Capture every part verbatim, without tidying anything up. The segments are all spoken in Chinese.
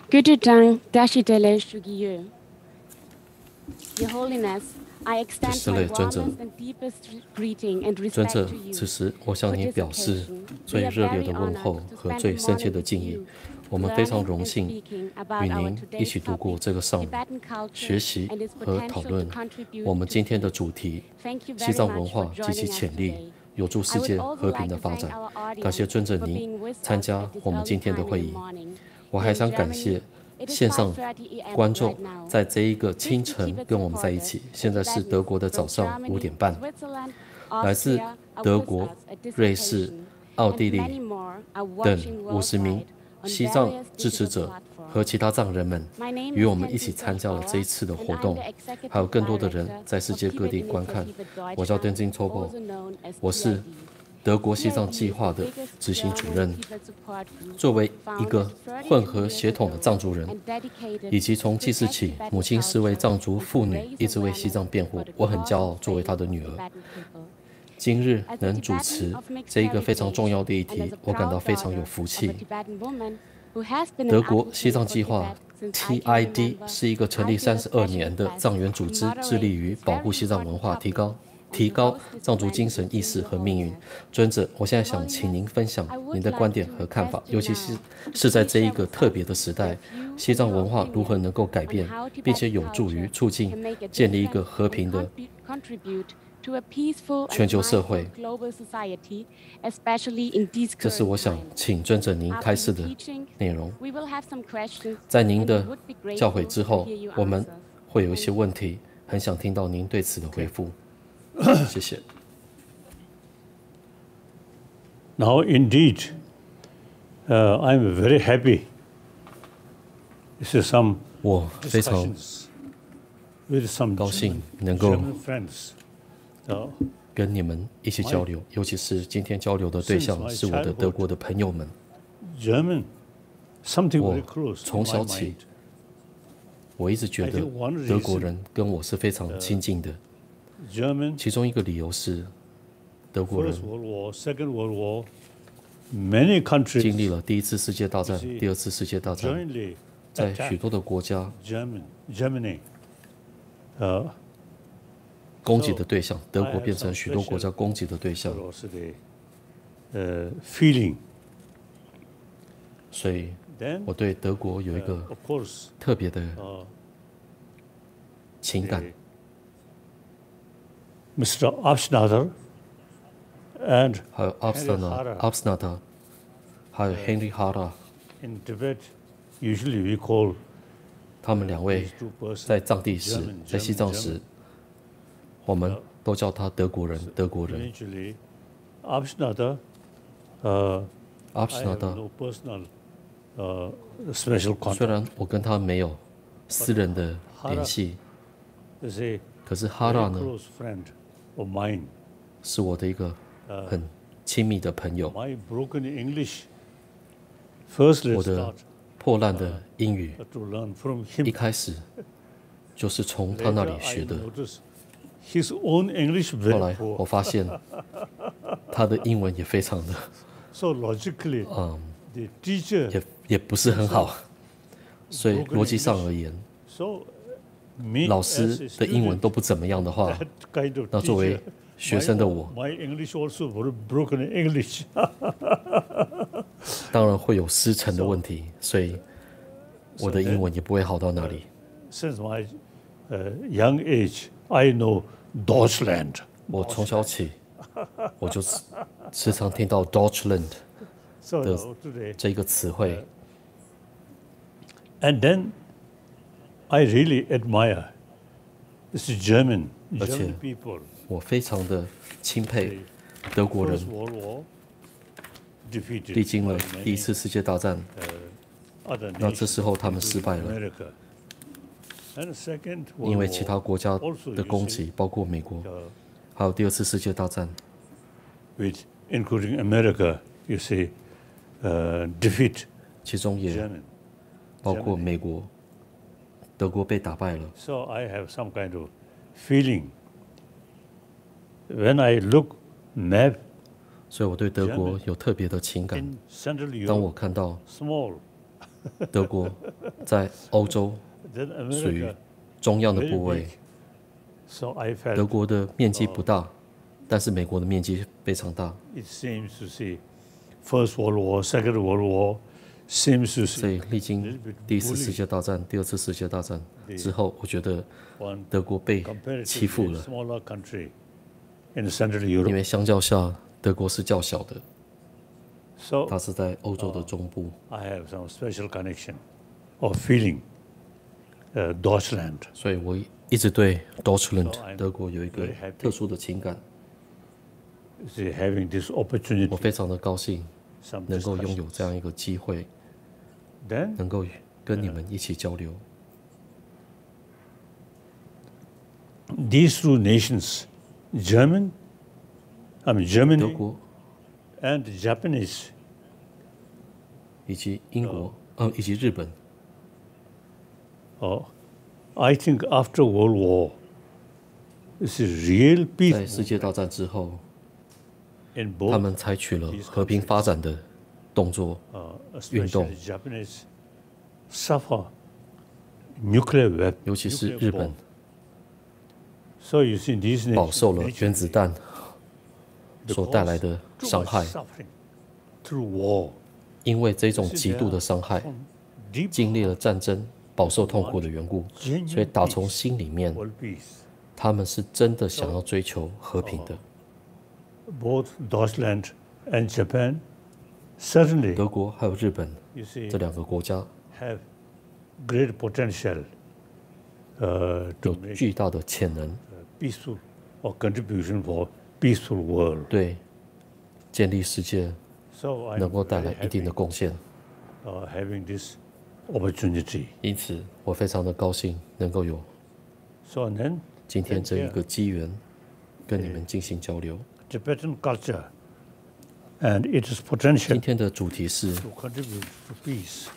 Guten Tag, Dashitele Shugiyu. Your Holiness, I extend 是 my 嘞，尊者， warmest and deepest greeting and 尊 respect 者 to，you 此时我向 for 您 this 表示 occasion. We 最 are 热烈 very 的问 honored 候 to 和 spend 最 the 深切 morning 的 with 敬意。 you, 我们非常 learning 荣 and 幸 speaking 与 about our 您一 today's 起度过 topic, 这个上午， Tibetan culture 学习 and its 和讨 potential to 论 contribute 我们 to 今天的 peace. 主题 Thank you 西 very 藏文 much for 化及其 joining us 潜力， today. 有助 I 世 would 界 also 和平 like 的 to 发 thank 展。 our 感谢 audience 尊者 for 您 being with 参 us 加 at this 我们 early 今天的 time 会 in the 议。 morning. 我 Here 还 in 想感谢 Germany, it is 线上 five thirty a m 观众 right now. 在这一个清 fifty 晨 Tibet 跟我们在一起。 supporters 现 and 在是德 Tibetans 国的 from 早上五 Germany, 点半， Switzerland, 来自 Austria are 德 with 国、 us at this 瑞士、 occasion, 奥 and 地利 many more are 等 watching 五十名 worldwide on 西藏 various 支持 digital 者 platforms. 和其他藏人们 My name 与 is 我们一起 Tenzin 参加了这一 Sochora, 次的 and 活 I'm 动， the 还有 executive 更多的人 director 在世 of 界各 Tibet 地观看。 Initiative 我叫 Deutschland, Tenzin Topol， also known as 我是 T I D. 德国西藏 T I D 计 is 划 the 的 biggest 执行主 German 任。 Tibet support group, 作为一 founded 个 thirty 混合 years 血统的 ago 藏族人， and dedicated 以及从 to 记事 protect 起， Tibetan 母亲是位 culture 藏族 and 妇 to 女， raise 一直为西 awareness 藏辩 for 护 the。 我很 cause 骄傲 and 作为 faith 她的 of 女 the 儿。 Tibetan people. 今日 As a 能主 Tibetan 持 of mixed 这一个非常 heritage 重要的议 and as 题 a， 我感到 proud 非常 daughter 有福 of a 气。 Tibetan woman who has been 德 an 国西 advocate 藏 for 计划 Tibet since I T can I D remember, 是一个成 I 立 feel 三 a 十二 special 年的 blessed 藏源 to 组织，致 moderate 力于 this 保 very 护西藏文 important 化，提 topic 高 and 提 to 高 host this 藏族 event 精神 with 意 you, 识 Your 和命运。 Holiness. 尊者，我现在 Your 想请 Holiness, 您分享 I would 您的 like 观点 to 和看法， request 尤 you 其是 now 是在 to 这一 share 个 with 特 us 别的时 your 代， view 西 and 藏 your 文化如何 opinion 能够改 on 变， how 并且 Tibetan 有助于 culture 促进 can make a 建立一个 difference 和 and 平的 contribute contribute to a peaceful 全 and 球社 mindful 会。 global society, especially in these 这是 current 我想 times. 请尊者您 After 开 the 示的 teaching, 内容。 we will have some questions, 在您 and 的 we would be 教诲 grateful 之 to 后， hear your 我们 answers. 会有一 Thank 些 you. 问题，很想听到您对此的回复。谢谢。 Now, indeed, uh, I'm very happy. This is some 我非常 discussions with some 高兴 German, 能够 German friends. Uh, 跟你们一起交流，尤其是今天交流的对象是我的德国的朋友们。 German, something 我 very close to 从 my 小起 mind. 我一直觉得德国人跟我是非常亲近的， German, 其中一个理由是德国人 First World War, Second World War, many 经历 countries 了第一次世界大战、 You see, 第二次世界大战， jointly 在许 attacked 多的国家 German, Germany. Uh, 攻击的对象，德 I 国 have 变成 some 许多国家 special 攻击的对象， curiosity, uh, feeling. 所以 Then, 我对德国有一 uh, 个 of course, 特别的 uh, 情感。 Mister Abschnatter and 还有 a b s t a n a Hara a b s n a t a 还有 Henry Hara， in Tibet, usually we call 他们两位 these two persons 在藏地时 German,， 在西 German, 藏时，我们都叫他德国人，德国人。 Eventually, Abschnatter, uh, a b s I n a have t a no personal uh, special 虽 contact. 然我跟他没有私人的联系， Is a 可是 very Hara 呢， close friend of mine. 是我的一个很亲密的朋友。 My broken English, first 我 let's 的 start 破烂的英语， to learn from 一 him. 开始就是从他那 Later, 里 I 学的。 noticed his own English 后 very 来我 poor. 发现他的英文也非常的， So logically, 嗯， the teacher, 也也不是很好。所以逻辑上而言， so me 老 as 师 a 的英文 student, 都不怎么样的话， that kind of 那作为 teacher, 学生的我， my English also very broken English. 当然会有师承的问题，所以我的英文也不会好到哪里。 Since my uh, young age, I know Deutschland. 我从小起，我就时时常听到 Deutschland So The- now today, 这一个词汇， and then I really admire this German, That's German it. people. 我非常的钦佩德国人 First World War defeated 历经了 by 第一 many 次世界大战， other 那这 nations, 时候他们失败 including 了， America. And second 因为 World 其他 War 国家 also 的 you 攻 see, 击，包括美国， uh, 还有第二次世界大战， with including America, you see, uh, defeat 其中也 German. 包括 Germany. 美国、德国被打败了。 So I have some kind of feeling. When I look map 所以我对德国 German 有特别的情感。 in Central 当我 Europe, 看到 small, 德国在欧洲 Then 属于 America 中央的 very 部位 big.，So I 德 felt 国的面积不大，但是美国的面积非常大， it seems to see First World War, Second World War seems to 所 see 以历经第一次世界大战、第二次世界大战之后，我觉得 one 德国被欺负 comparatively 了， smaller country in Central 因 Europe. 为相较下，德国是较小的， So 它是在欧洲的中部， I have some special connection or feeling, uh, Deutschland. 所以我一直对 Deutschland So I'm 德国有一个 very happy. 特殊的情感， See, having this 我 opportunity, 非常的高兴 some 能够拥有 discussions. 这样一个机会， Then 能够跟你们一起交流。 these two nations, German, I mean 德 Germany 国 and Japanese, 以及英国，呃，以及日本， oh, I think after World War, this is real 在 peace 世界大战之后， in 他 both, 们采取了和平发展的动作， uh, 运动。 especially Japanese, suffer nuclear weapons. 尤其是日本 So you see, these 饱 nations 受了原子弹所带来的 too 伤 much 害， suffering through war. 因为这种极度的伤害， Deep 经历了战争，饱受痛苦的缘故，所以打从心里面， world peace. 他们是真的想要追求和平的。 Both Deutschland and Japan certainly, 德国还有日本 you see, 这两个国家 have great potential uh, 有 to make 巨大的潜能， peaceful or contribution for peaceful world. 对建立世界 So I'm 能够带 very 来一定 happy 的贡献。 uh, having this opportunity. 因此，我非常的高兴能够有 So then, 今天这一个机缘，跟你们进行交流。 Tibetan culture and its 今 potential 天的主题是 to contribute to peace.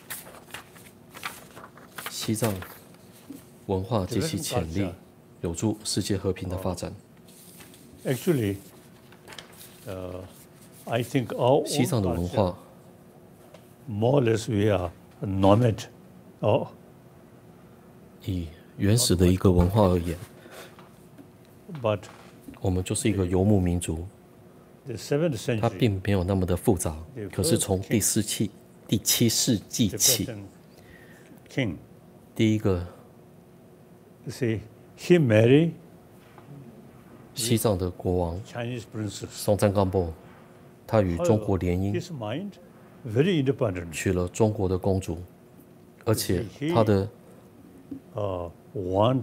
西藏文化及其潜力，有助世界和平的发展。 Actually, uh, I think our 西 own 藏的文 culture, 化 more or less we are nomad or 以原始的一个文化而言， but 我们就是一个游牧民族， the seventh 它 century 并没有那么的复杂。可是从第四期、第七世纪起， Tibetan king, 第一个 you see, he married 西藏的国王 Chinese princess. 松赞干布，他与中国联姻， His mind very independent. 娶了中国的公主，而且他的 Uh, want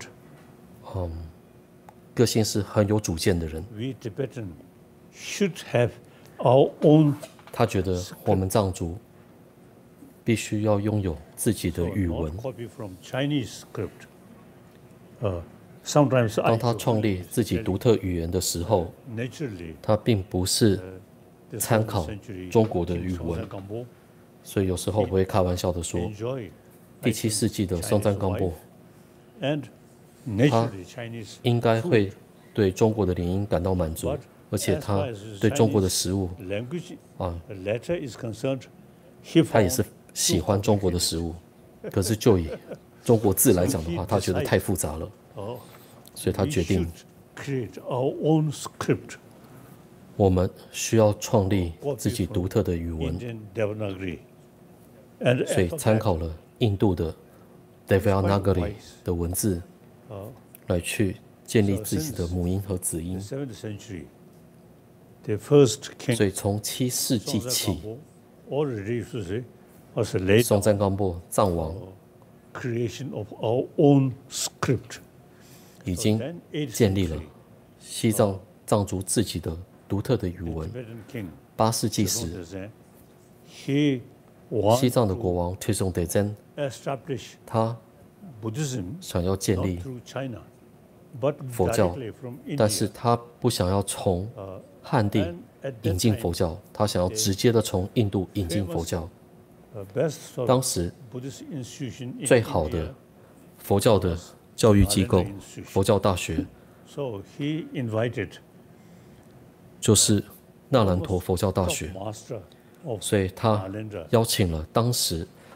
个性是很有主见的人。 we Tibetan should have our own 他觉得我们藏族必须要拥有自己的语 not 文。 copy from Chinese script. Uh, sometimes I 当他创立自己独特语言的时候， naturally 他并不是 the 参 seventh 考 century 中国的 King 语文， Songtsen-gampo 所以有时候我会开玩笑的说， enjoy 第七世纪的松赞干布 and naturally Chinese 应该会对中国的联姻感到满足，而且 as 他 far as 对中国的 Chinese 食物 language 啊， letter is concerned, he 他也 found 是喜欢中国的食物。可是就以中国字来讲的话，他觉得太复杂了， oh, 所以他 we 决定 should create our own script, 我们需要创立自己独特的语文， Indian Devanagari. And 所以 after 参 that, 考了印度的 Devanagari 的文字， uh, 来去建立自己的母音和子 the 音。 seventh century, the first king 所以从七世纪起， Songtsen-gampo already used to say was a late 松赞干布藏王 creation of our own script. 已经 Then eighth 建立了 century, 西藏藏族自己的独特的语文。 Tibetan king 八世纪时， Songtsen, he 西 wanted 藏的国王推崇德真， to establish 他 Buddhism 想要建 not 立， through China, but 佛教， directly from India. 但是他不想要从汉地 And at 引 that 进 time, 佛教，他想要直接的从印度引进佛教。 uh, best sort of 当时 Buddhist institution in 最好 India, 的佛教的教育机构 Nalanda Institute. 佛教大学 So he invited 就是纳兰陀佛教大 top 学， master of 所以他 Nalanda 邀请了当时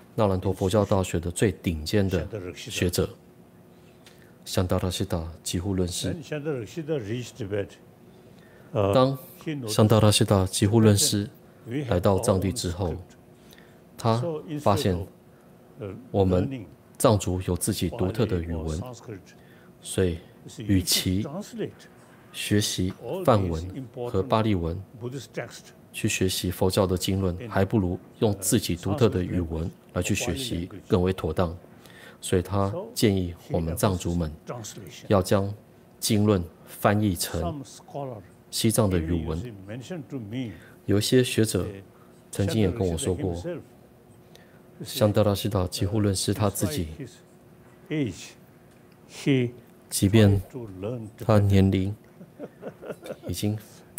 纳兰陀佛教大学的最顶尖的学者香达拉悉达几乎论师。当香达拉悉达几乎论师来到藏地之后，他发现我们藏族有自己独特的语文，所以与其学习梵文和巴利文去学习佛教的经论，还不如用自己独特的语文来去学习更为妥当。所以他建议我们藏族们要将经论翻译成西藏的语文。有一些学者曾经也跟我说过，香达拉悉达几乎论师他自己，即便他年龄已经，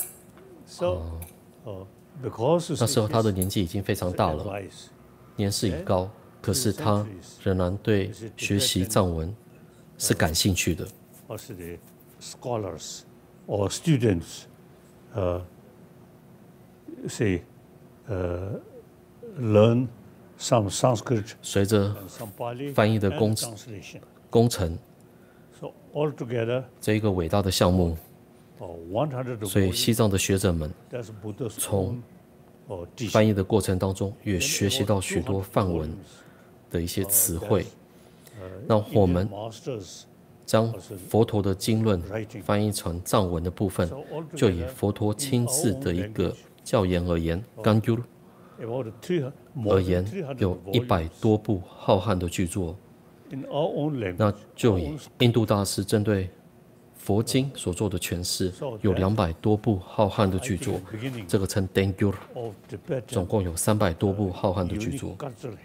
呃，那时候他的年纪已经非常大了，年事已高，可是他仍然对学习藏文是感兴趣的。 Scholars or students, uh, say, uh, learn some Sanskrit, 随着翻译的工工程，这一个伟大的项目，所以西藏的学者们从翻译的过程当中，也学习到许多梵文的一些词汇。那我们将佛陀的经论翻译成藏文的部分，就以佛陀亲自的一个教言而言，甘gyur而言，有一百多部浩瀚的巨作。那就以印度大师针对佛经所做的诠释，有两百多部浩瀚的巨作，这个称 Dangyur， 总共有三百多部浩瀚的巨作。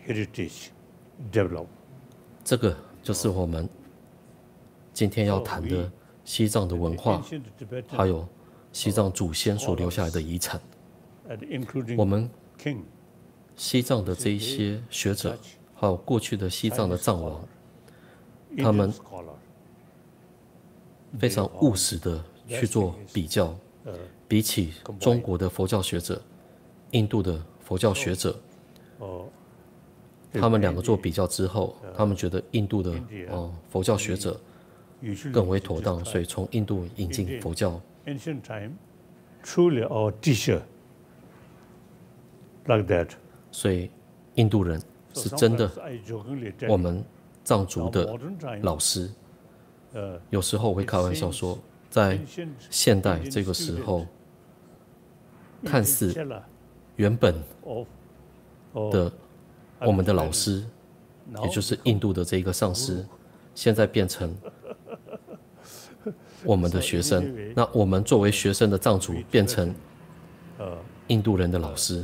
这个就是我们今天要谈的西藏的文化，还有西藏祖先所留下来的遗产。我们西藏的这一些学者，还有过去的西藏的藏王，他们非常务实的去做比较，比起中国的佛教学者、印度的佛教学者，他们两个做比较之后，他们觉得印度的哦佛教学者更为妥当，所以从印度引进佛教。所以印度人是真的我们藏族的老师。有时候我会开玩笑说，在现代这个时候，看似原本的我们的老师，也就是印度的这个上师，现在变成我们的学生。那我们作为学生的藏族，变成印度人的老师。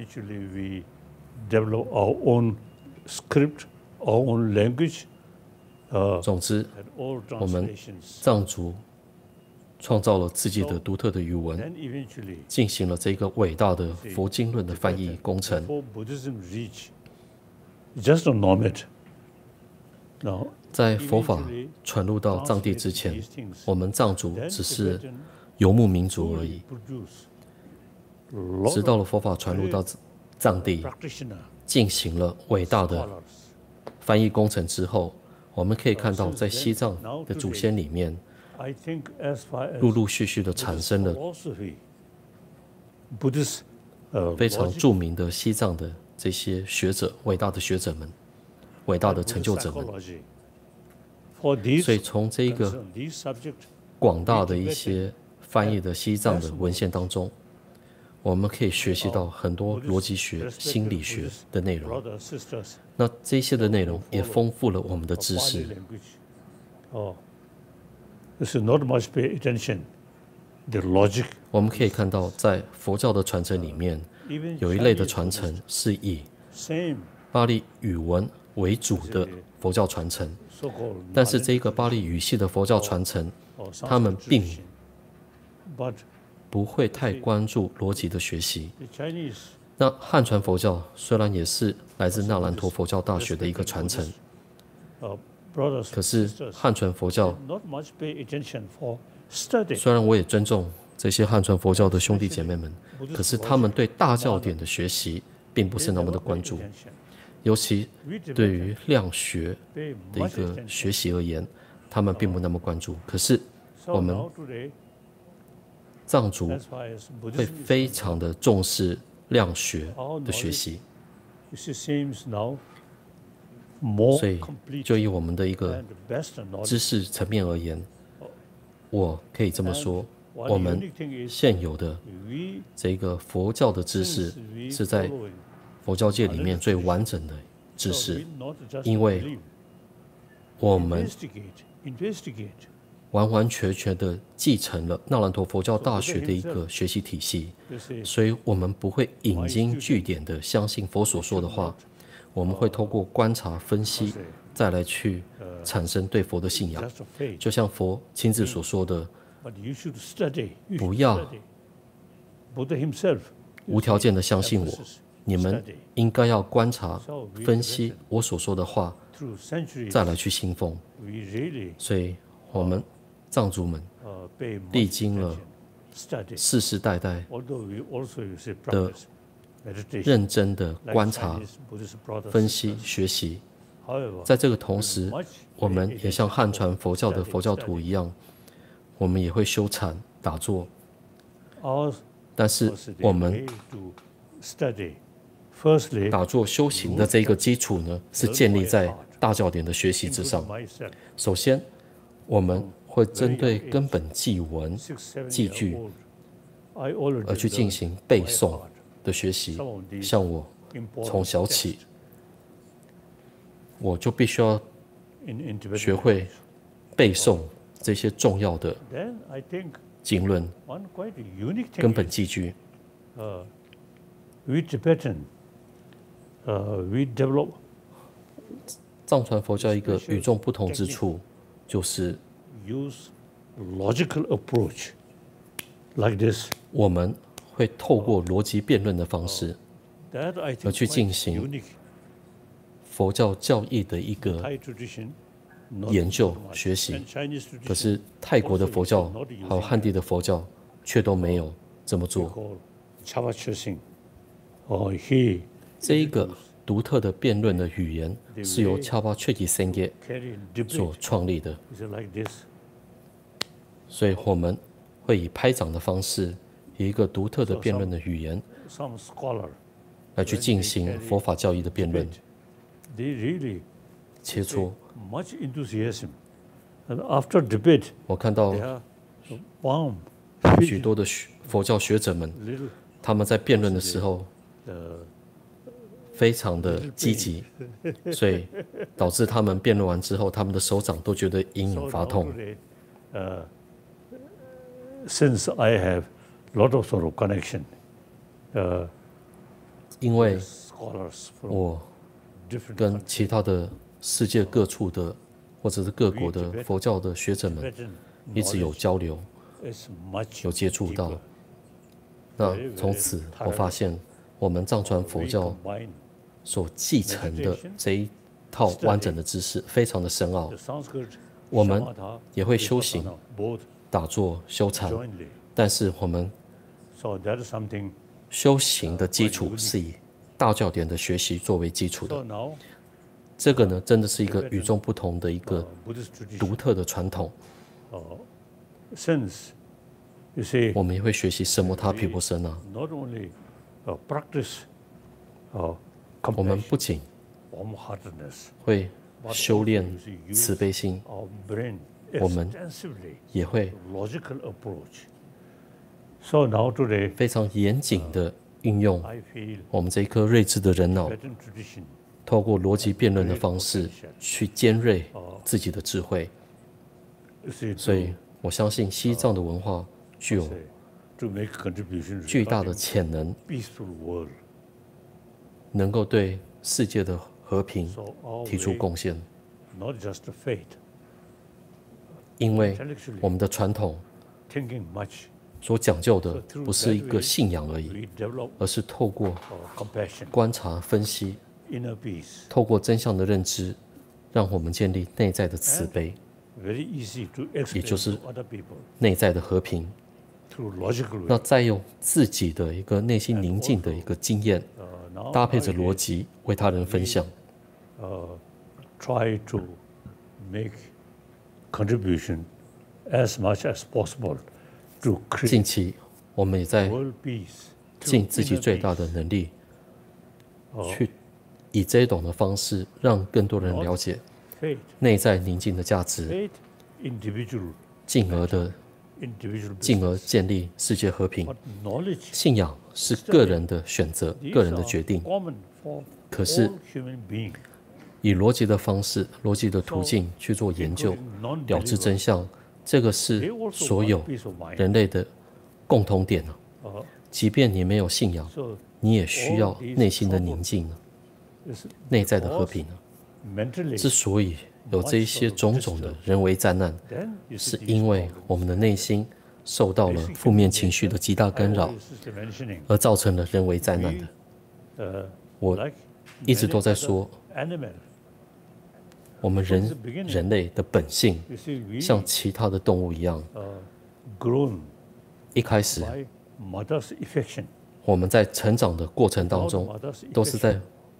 总之，我们藏族创造了自己的独特的语文，进行了这个伟大的佛经论的翻译工程。在佛法传入到藏地之前，我们藏族只是游牧民族而已。直到了佛法传入到藏地，进行了伟大的翻译工程之后，我们可以看到，在西藏的祖先里面，陆陆续续的产生了非常著名的西藏的这些学者、伟大的学者们、伟大的成就者们。所以从这一个广大的一些翻译的西藏的文献当中，我们可以学习到很多逻辑学、心理学的内容。那这些的内容也丰富了我们的知识。我们可以看到，在佛教的传承里面，有一类的传承是以巴利语文为主的佛教传承，但是这个巴利语系的佛教传承，他们并不会太关注逻辑的学习。那汉传佛教虽然也是来自那兰陀佛教大学的一个传承，可是汉传佛教，虽然我也尊重这些汉传佛教的兄弟姐妹们，可是他们对大教典的学习并不是那么的关注， 尤其对于量学的一个学习而言，他们并不那么关注。可是我们藏族会非常的重视量学的学习，所以就以我们的一个知识层面而言，我可以这么说，我们现有的这个佛教的知识是在佛教界里面最完整的知识，因为我们完完全全的继承了那兰陀佛教大学的一个学习体系，所以我们不会引经据典的相信佛所说的话，我们会透过观察分析，再来去产生对佛的信仰。就像佛亲自所说的，不要无条件的相信我，你们应该要观察分析我所说的话，再来去信奉。所以我们藏族们历经了世世代代的认真的观察、分析、学习，在这个同时，我们也像汉传佛教的佛教徒一样，我们也会修禅、打坐，但是我们打坐修行的这个基础呢，是建立在大教典的学习之上。首先，我们会针对根本记文、记句而去进行背诵的学习。像我从小起，我就必须要学会背诵这些重要的经论、根本记句。藏传佛教一个与众不同之处，就是我们会透过逻辑辩论的方式，而去进行佛教教义的一个研究学习。可是泰国的佛教还有汉地的佛教却都没有这么做。这一个独特的辩论的语言是由恰巴确吉森耶所创立的，所以我们会以拍掌的方式，以一个独特的辩论的语言来去进行佛法教义的辩论、切磋。我看到许多的佛教学者们，他们在辩论的时候非常的积极，所以导致他们辩论完之后，他们的手掌都觉得隐隐发痛。 Since I have lot of sort of connection, 因为我跟其他的世界各处的或者是各国的佛教的学者们一直有交流，有接触到。那从此我发现，我们藏传佛教所继承的这一套完整的知识非常的深奥。我们也会修行、打坐、修禅，但是我们修行的基础是以大教典的学习作为基础的。这个呢，真的是一个与众不同的一个独特的传统。我们也会学习什摩他毗婆舍那。我们不仅会修炼慈悲心，我们也会非常严谨的运用我们这一颗睿智的人脑，透过逻辑辩论的方式去尖锐自己的智慧。所以我相信西藏的文化具有巨大的潜能，能够对世界的和平提出贡献。因为我们的传统所讲究的不是一个信仰而已，而是透过观察分析，透过真相的认知，让我们建立内在的慈悲，也就是内在的和平。那再用自己的一个内心宁静的一个经验，搭配着逻辑为他人分享。 uh, try to make contribution as much as possible to 近 create 期，我们也在 world peace, 尽 to 自己 inner 最大 peace. 的能力， Uh, 去以这种的方式，让更多人了解 faith, 内在宁静的价值， faith, individual, 进而的 individual 进 business. 而建立世界和平。 But knowledge, 信仰是个人的选择， these 个人的 are 决定。 common for 可是 all human beings. 以逻辑的方式、逻辑的途径去做研究， including 了知 non-believers, 真相，这个 they 是 also 所 want 有 peace of mind. 人类的共同点啊。 Uh, 即便你没有信仰， so 你也需要内心的宁静啊， it's 内在的和平啊。 mentally, 之所以有这一些种种的人为灾难， then you 是 see these 因为 problems. 我们的内心受到了负面情绪的极大干 I 扰， always is mentioning, 而造成了人为灾难的。 uh, 我 like 一直 many 都在 other 说， animal, 我们人人类的本性 you see, we 像其他的动物一样， uh, grown 一开始 by mother's affection. 我们在成长的过程当 Without 中， mother's 都是 affection, 在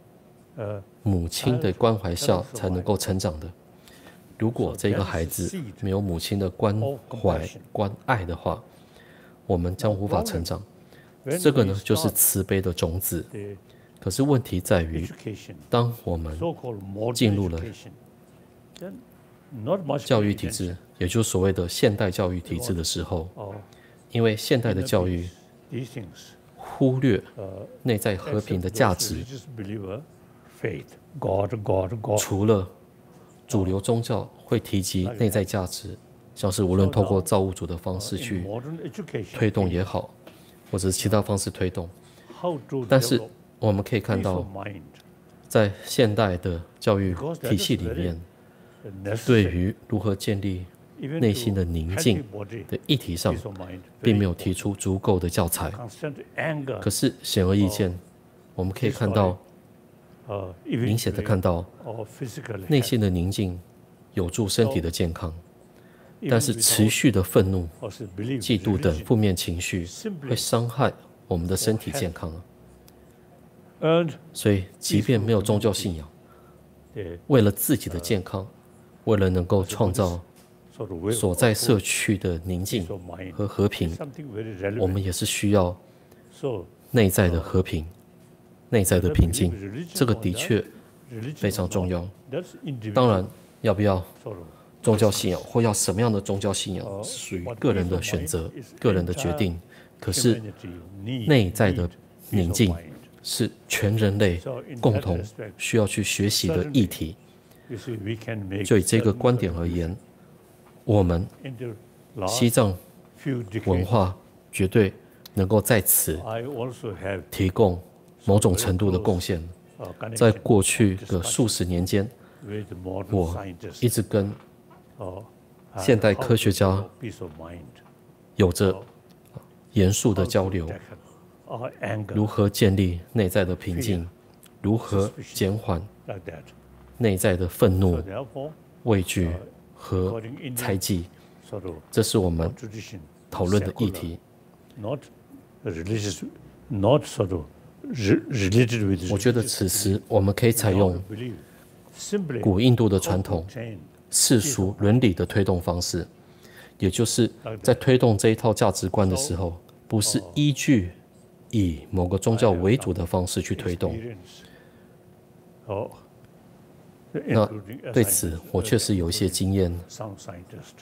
uh, 母亲的关怀下才能够成长的。如果这个孩子没有母亲的关怀、关爱的话，我们将无法成长。 when 这个 we 呢，就是 start 慈悲的种子。 the 可是问题在于， education, 当我们 so-called modern 进入了 education, then not much 教育 pay 体 attention. 制，也就是所谓的现代教育体制的时候， Oh, 因为现代的 inner 教育 peace, these things, 忽略 uh, 内在和平的 except 价 those 值， religious believer, faith, God, God, God. 除了主流宗教会提及内在价值，像是无论透过造物主的方式 In 去 modern education, 推动也好，或者是其他方式推动， how to 但是 develop 我们可以看 peace 到 of，mind, 在现代的教育体系里面， necessary, 对于如何建立 even 内心的 to 宁静 healthy body, 的议题上， peace of mind, 并 very 没有提出足够的教材。 constant anger, 可是显而易见，我们可以看到， uh, 明显的 eventually 看到 or physical 内 health. 心的宁静有助身体的健康， Even 但是 without 持续的愤怒、 us believe 嫉妒等 religion, 负面情绪 simply 会伤害我们的身体健康啊。 earned 所以，即便没有宗教信仰， the 为了自己的健康，为了能够创造 sort of way 所在社区的宁静 peace of mind, 和和平， something very relevant. 我们也是需要 So 内在的和平、内在的平静 whether religion， 这个 or 的 not, 确 religion 非常 or 重 not, 要。 that's individual 当然，要不要 sort of 宗教信仰或要什么样的宗教信仰，是属于个人的选择、个人的决定。可是 humanity need, 内在的 need peace 宁 of 静 mind. 是全人类 So in 共 that 同 respect, 需要去学习的议题。 you see, we can make 就以这个 certain 观点而言，我们 in the 西 last 藏 few decades, 文化绝对能够在此 I also have 提供某种程度的贡献。 uh, 在 connection 过去的数十年间， with modern 我 scientists. 一直跟 uh, 现代 how 科学 to 家 develop peace of mind, 有着严肃的 how to 交流， tackle, uh, anger, 如何建立内在的平静，如何减缓 like that. 内在的愤 So 怒、 therefore, 畏惧和 according Indian 猜忌， sort of 这是我们 tradition, 讨论的议 secular, 题。 not religious, not sort of re- related with 我觉得 religious 此时我们可以采用 belief, simply 古印度的 how 传 to 统 obtain 世俗伦理的推动方式，也就是在推动这一套价值观的时候，不是依据以某个宗教为主的方式去推动。 experience. Oh, 那 including a 对此 scientist, 我确实有一些经验， some scientist.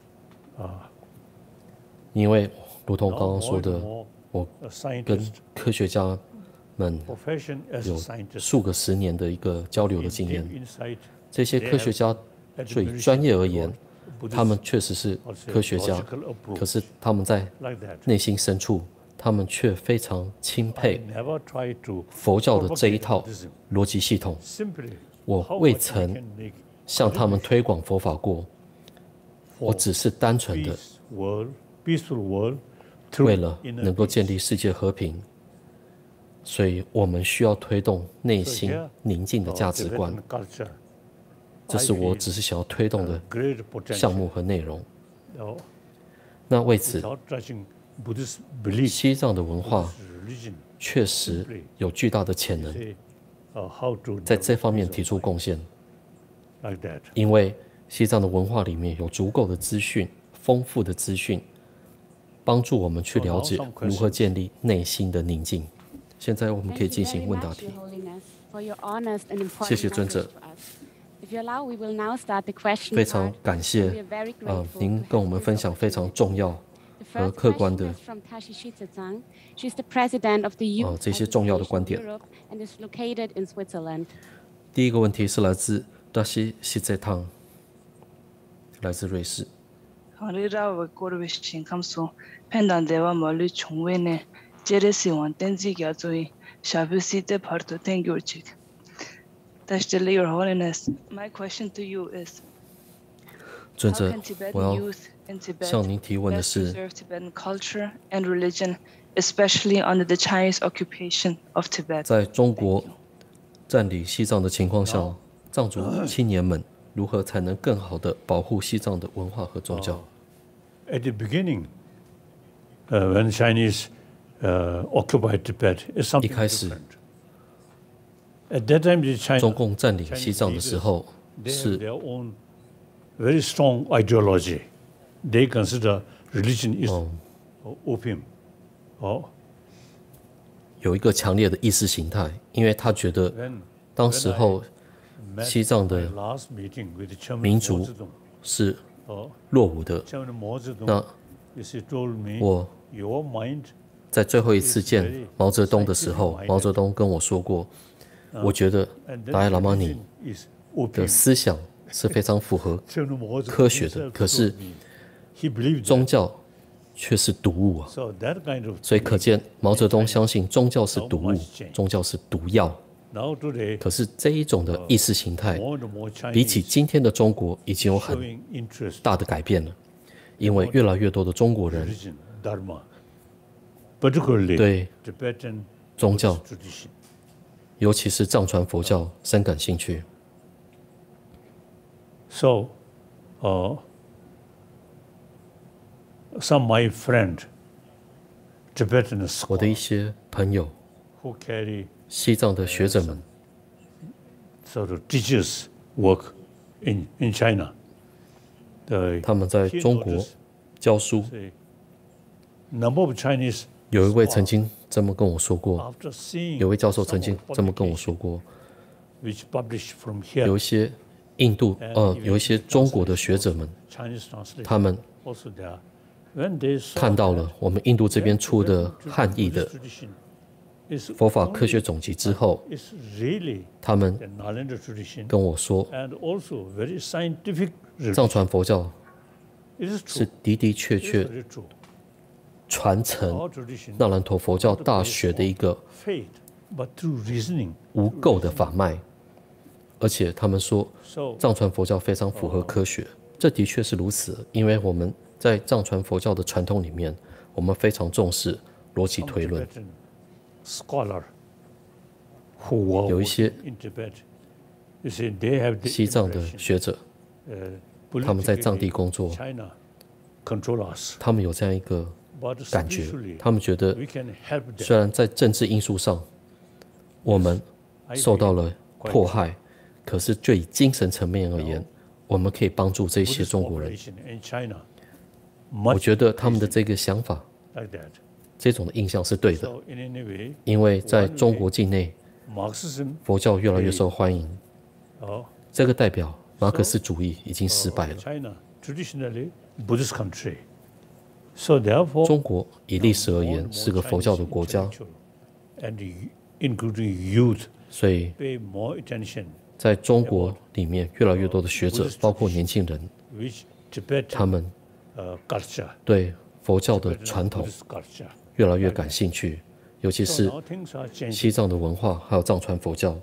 因为如同 Now 刚刚 more 说 and 的， more 我 a 跟 scientist 科学家们 profession as a 有 scientist 数个十年的一个交流的 in 经 deep 验。 insight, 这些科学家，就以专业而言，他们确实是科学家， logical approach 可是他们在 like that. 内心深处，他们却非常钦 I 佩 never try to 佛教的这一套 Buddhism. 逻辑系统。 Simply, 我 how 未 much we 曾 can make 向他们推广佛法过，我 for 只是单纯的 peace world, peaceful world 为 through 了 inner 能够 peace. 建立世界和平，所以我们需要推动内 So 心 here, 宁静的 uh, 价值观 Tibetan。culture, 这 I 是我 feel 只是想要推动的 great potential. 项目和内容。 No, 那为此， without touching Buddhist belief, 西藏的文化 religion, 确实有巨大的潜能。 say, uh, how to 在这方面提出贡献， like that. 因为西藏的文化里面有足够的资讯、丰富的资讯，帮助我们去了解如何建立内心的宁静。现在我们可以进行问答题。谢谢尊者。非常感谢，呃，您跟我们分享非常重要和客观的，呃，这些重要的观点。第一个问题是来自达西西泽汤，来自瑞士。 Your Holiness, my question to you is, 尊者， how can Tibetan 我要 youth in Tibet 向您提问的 best 是， preserve Tibetan culture and religion, especially under the Chinese occupation of Tibet? 在中国占领西藏的情况下，藏族青年们如何才能更好地保护西藏的文化和宗教？ At the beginning, uh, when Chinese uh, occupied Tibet, it's 一 something 开始， different. At that time, the China, 中共占领西藏的时候， they have 是 their own very strong ideology. They consider religion is 哦 opium. Oh, 有一个强烈的意识形态，因为他觉得 when 当时候 met 西藏 my 的 last meeting with the Chairman 民 Mao 族 Zedong, 是 oh, 落伍的。 Chairman Mao Zedong, 那 yes, he told me, 我 your mind 在最后一次见毛泽东的时候，毛泽东跟我说过，我觉得 and then 达赖喇嘛你 religion is 的 opium. 思想是非常符合 Chairman Mao Zedong 科学的， himself 可是 told me, he believed that. 宗教却是毒物啊。 So that kind of 所以可见毛泽东相信宗教是毒物，宗教是毒药。 now today, 可是这一种的意识形态， more and more Chinese 比起今天的中国已经有很 showing interest 大的改变了，因为越来越多的中国人 religion, dharma, particularly 对 Tibetan 宗教， tradition. 尤其是藏传佛教深感兴趣。 So, uh, some my friend, Tibetan 我的一 scholars 些朋友， who carry 西藏的学者们， sort of teachers work in, in China. The 他们在 he 中国 noticed 教书。 the number of Chinese 有一位曾经这么跟我说过， after seeing 有位教授 some 曾经 of 这么跟我 publication 说过， which published from here, 有一些印度 and 呃 even 有一些中国的学者们， Chinese translation 他们 also there. When they saw 看到 that 了我们印度这边出的汉译的 tradition is 佛法科学总集之后， is really 他们 the Nalanda tradition 跟我说， and also very scientific 藏 religion. 传佛教 It is 是 true. 的的确 It is 确 very true. 传承 Our tradition 纳兰陀佛教大学的一个 faith, but through reasoning. 无垢的法脉，而且他们说 So 藏传佛教非常符合科学，这的确是如此，因为我们在藏传佛教的传统里面，我们非常重视逻辑 some 推论。 Tibetan scholar who were 有一些 working in Tibet, you see, they have the 西藏的 impression, 学者， uh, 他们在藏地 politically 工作， China control us, 他们有这样一个 but 感觉， spiritually 他们觉得 we can help them. 虽然在政治因素上我们 I 受到 believe 了迫害，可是就以精神层面而言，我们可以帮助这些 Buddhist 中国人。 population in China 我 much 觉得他们的这个想法， like that. 这种的印象是对的， So in any way, 因为在中国境内， Marxism, 佛教越来越受欢迎， uh, 这个代表马克思主义已经失败了。 China traditionally Buddhist country. So therefore, 中国以历史而言是个佛教的国家， and including youth 所以 pay more attention 在中国里面越来越多的学者，包括年轻人， which Tibetan 他们 uh, culture, 对佛教的 Tibetan 传统 Buddhist culture. 越来越感兴趣，尤其 So 是 now things are changing. 西藏的文化还有藏传佛教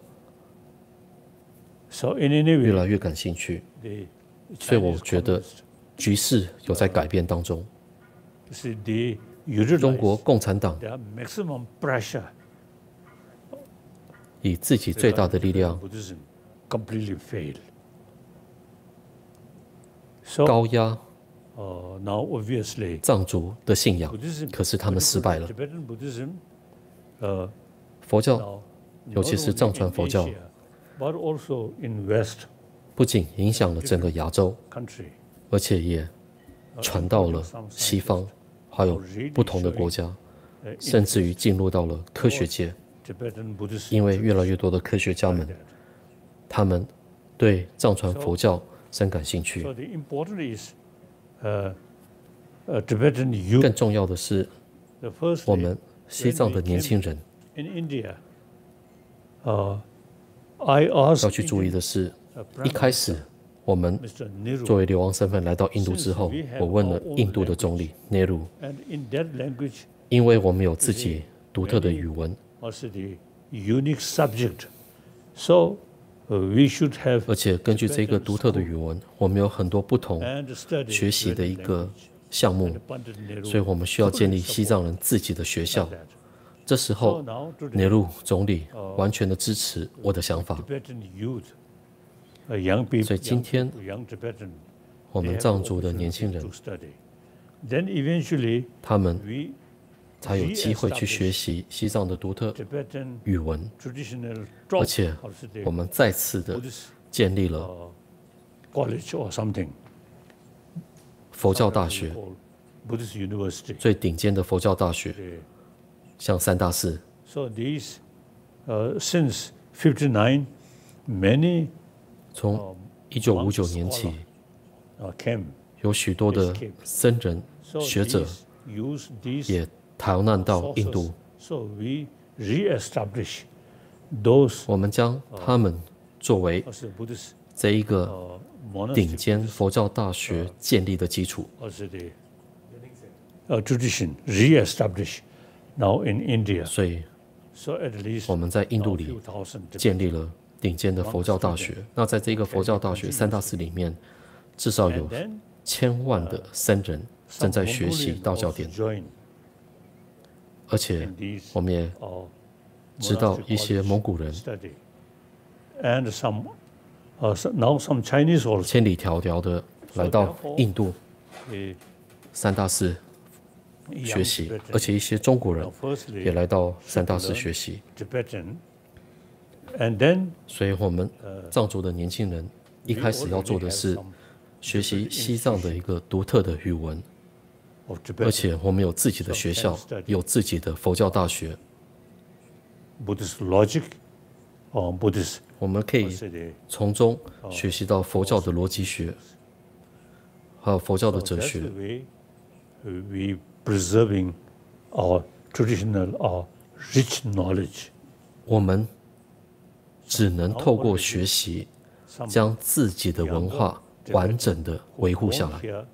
So in any 越 way, 来越感兴趣， the 所以我 Chinese 觉得 communists, 局势有在改变当中。 you see, they utilize 中国共产党 their maximum pressure 以自己最大的力量 Buddhism completely fail. So 高压 uh, now obviously 藏族的信仰， Buddhism, 可是他们失败了。 Tibetan Buddhism, uh, 佛教 now 尤其是藏传佛教， but also in West 不仅影响了整个亚洲， country. 而且也传到了西方，还有不同的国家，甚至于进入到了科学界。 Tibetan Buddhist 因为越来越多的科学家们，他们对藏传佛教深感兴趣。 So the important is, uh, uh, Tibetan youth. 更重要的是， The first 我们西藏的年轻人 in India, uh, I asked 要去注意的是，一开始我们 Mister Nehru, 作为流亡身份来到印度之后，我问了印度的总理 Nehru， and in that language 因为我们有自己独特的语文， was the unique subject, so uh, we should have 而且根据这个独特的语文，我们有很多不同 and study 学习的一 Tibetan 个 language. 项目， And Pandit Nehru 所以我们需要建立西藏人自己的学校。 that. 这时 So 候， now today, 聂鲁总理完全的支持我的想法。 Tibetan youth, uh, young people, 所以今天 young Tibetan, 我 they 们 have 藏族的 opportunity 年轻人 to，study. Then eventually 他们 we 才有机会去学习西藏的独特 Tibetan 语文， traditional 而且 how to say, 我们再次的 Buddhist 建立了 uh, college or something. 佛教大学， called Buddhist University. 最顶尖的佛教大学， Okay. 像三大寺。 So these, uh, since fifty-nine, many 从一九五九年起， uh, came. 有许多的僧人、 So 学者 these use these 也逃难到印 sources. 度。 So we re-establish those 我们将他们作为 as a Buddhist 这一个 uh, 顶 monastic 尖佛教大学建立的基础。 as the uh, tradition re-establish now in India. 所以 So at least 我们在印度 now 里 few thousand 建立了顶尖的佛教大学。那在这个佛教大学三大寺里面，至少有 and then 千万的僧人正在学习 Mongolian 道教 also 典， join 而且 in these 我们也 uh, 知道 monastic 一些 college 蒙古人 study, and some uh, so- now some Chinese also. 千里迢迢的来到印度 uh, 三大寺 young 学习， Tibetan. 而且一些中国人 Now, firstly, 也来到三大寺学习。 Tibetan, and then 所以，我们藏族的年轻人一 we 开始要 already 做的 have 是 some 学习西藏的一个独特的语文， of 而 Tibetan 且我们有自己的学校，有自己的佛教大学， Buddhist logic or Buddhist 我们可以 say the 从中学习到佛教的逻辑学，还有佛教的 so 哲 that's 学 the。way uh, we preserving our traditional or rich knowledge. 我们只能透过学习， Some 将自己的文化完整的维护下 born 来。 here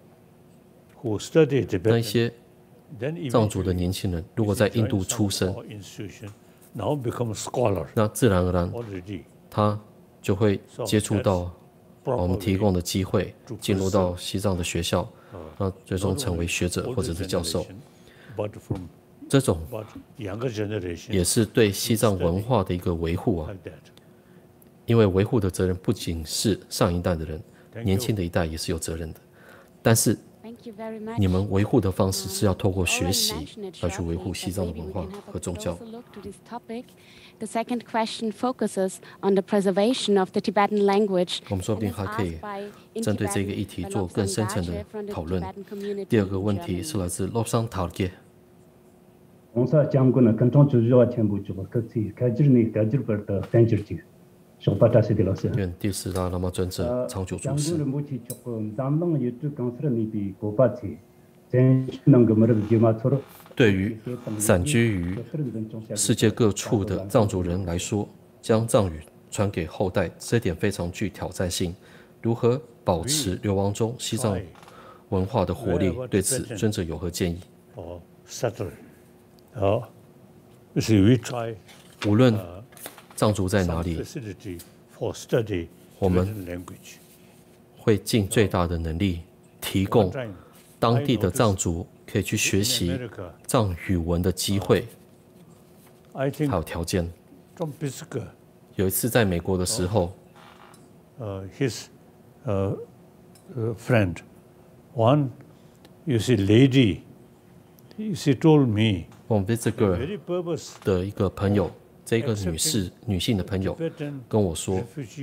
who study 那一 Tibetan, 些 then 藏族的 eventually 年轻人，如果在印度 join 出 some 生， of our institution, now become scholar 那自然而然 already. 他就会接触到 Proper 我们提 way 供的机会，进入到西藏的学校，那最终成为学者 older 或者是教授。 generation, but from 这种 but younger generation 也是对西藏文化的一个维护啊， like that. 因为维护的责任不仅是上一代的人，年轻的一代也是有责任的。但是 Thank you very much. 你们维护的方式是要透过 You 学 already 习 mentioned it 来去维 shortly, 护 but 西藏的 maybe 文 we 化 can have 和 a 宗教。 closer look to this topic. The second question focuses on the preservation of the Tibetan language. 我们说不定 and is 还可以 asked by in 针对这个 Tibetan 议题 by 做更 Lobsang 深层的 Dache from the 讨论。 Tibetan community 第二个 in 问题 Germany. 是来自 Lobsang Targe， 공사 장군은 근총 주저와 첨부 주고 같이 가지르니 가지르버터 벤저지 쇼파타시 들었어요. 愿第四大喇嘛尊者长久住世。 장군은 무치 조금 담당 유튜브 강스르니 비 고바치 전신능 거머를 지마토로 对于散居于世界各处的藏族人来说，将藏语传给后代，这点非常具挑战性。如何保持流亡中西藏文化的活力？对此，尊者有何建议？ or settle. Uh, you see, we try 无论藏族在哪 some 里， facility for study 我们 Tibetan language. 会尽最大的能力提供 One time, 当地的藏族可以去学 in 习 America, 藏语文的机会， I think 还有条件。 Tom Pisker, 有一次在美国的时候， uh, his uh, uh, friend, one, you see, lady, she told me, 我们 Visit Girl very purpose 的一个朋友这个女士女性的朋友跟我说，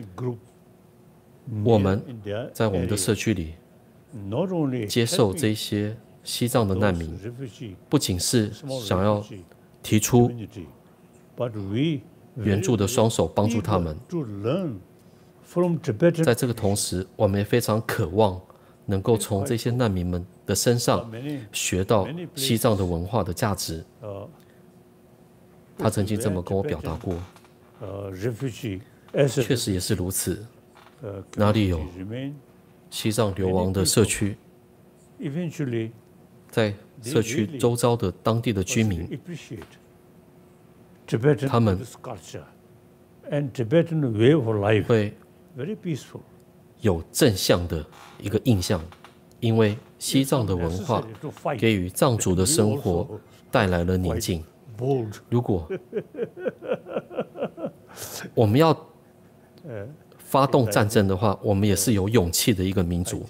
我们在我们的社区里接受这些西藏的难民，不仅是想要提出援助的双手帮助他们，在这个同时，我们也非常渴望能够从这些难民们的身上学到西藏的文化的价值。他曾经这么跟我表达过，确实也是如此。哪里有西藏流亡的社区，在社区周遭的当地的居民，他们会有正向的一个印象，因为西藏的文化给予藏族的生活带来了宁静。如果我们要发动战争的话，我们也是有勇气的一个民族。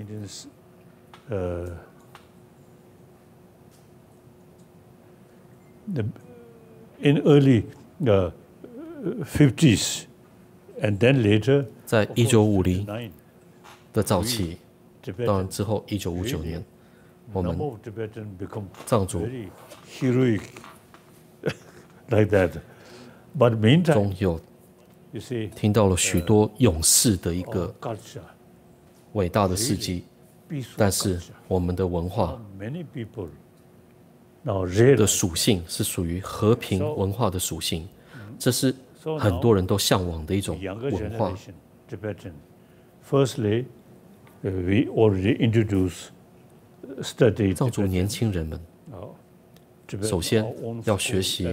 In early uh, fifties, and then later, 在一九五零的早期，当然之后一九五九年，我们藏族 heroic like that. But meantime, 中有听到了许多勇士的一个伟大的事迹，但是我们的文化的属性是属于和平文化的属性，这是很多人都向往的一种文化。 Firstly, we already introduced study 藏族年轻人们，首先要学习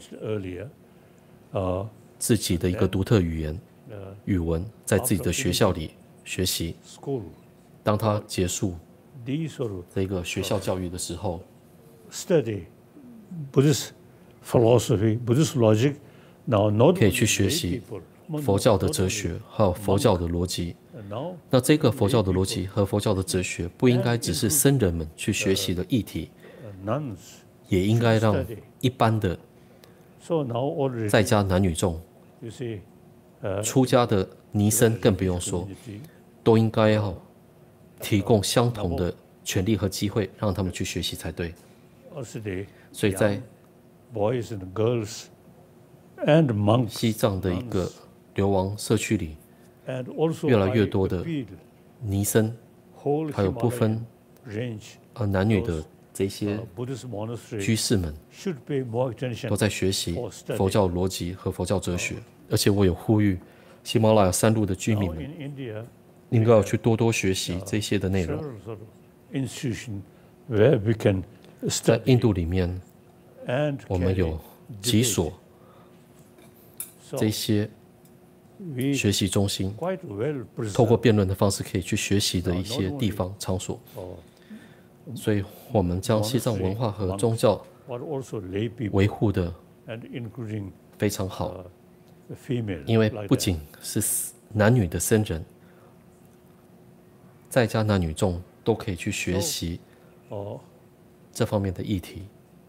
自己的一个独特语言语文，在自己的学校里学习。当他结束这个学校教育的时候， study Buddhist philosophy, Buddhist logic. Now, not 可以去学习佛教的哲学，还有佛教的逻辑。那这个佛教的逻辑和佛教的哲学，不应该只是僧人们去学习的议题，也应该让一般的在家男女众、出家的尼僧更不用说，都应该要提供相同的权利和机会，让他们去学习才对。所以在西藏的一个流亡社区里，越来越多的尼僧，还有不分呃男女的这些居士们，都在学习佛教逻辑和佛教哲学。而且我有呼吁喜马拉雅山路的居民们，应该要去多多学习这些的内容。在印度里面，我们有几所这些学习中心，透过辩论的方式可以去学习的一些地方场所。所以我们将西藏文化和宗教维护的非常好，因为不仅是男女的僧人，在家男女众都可以去学习这方面的议题。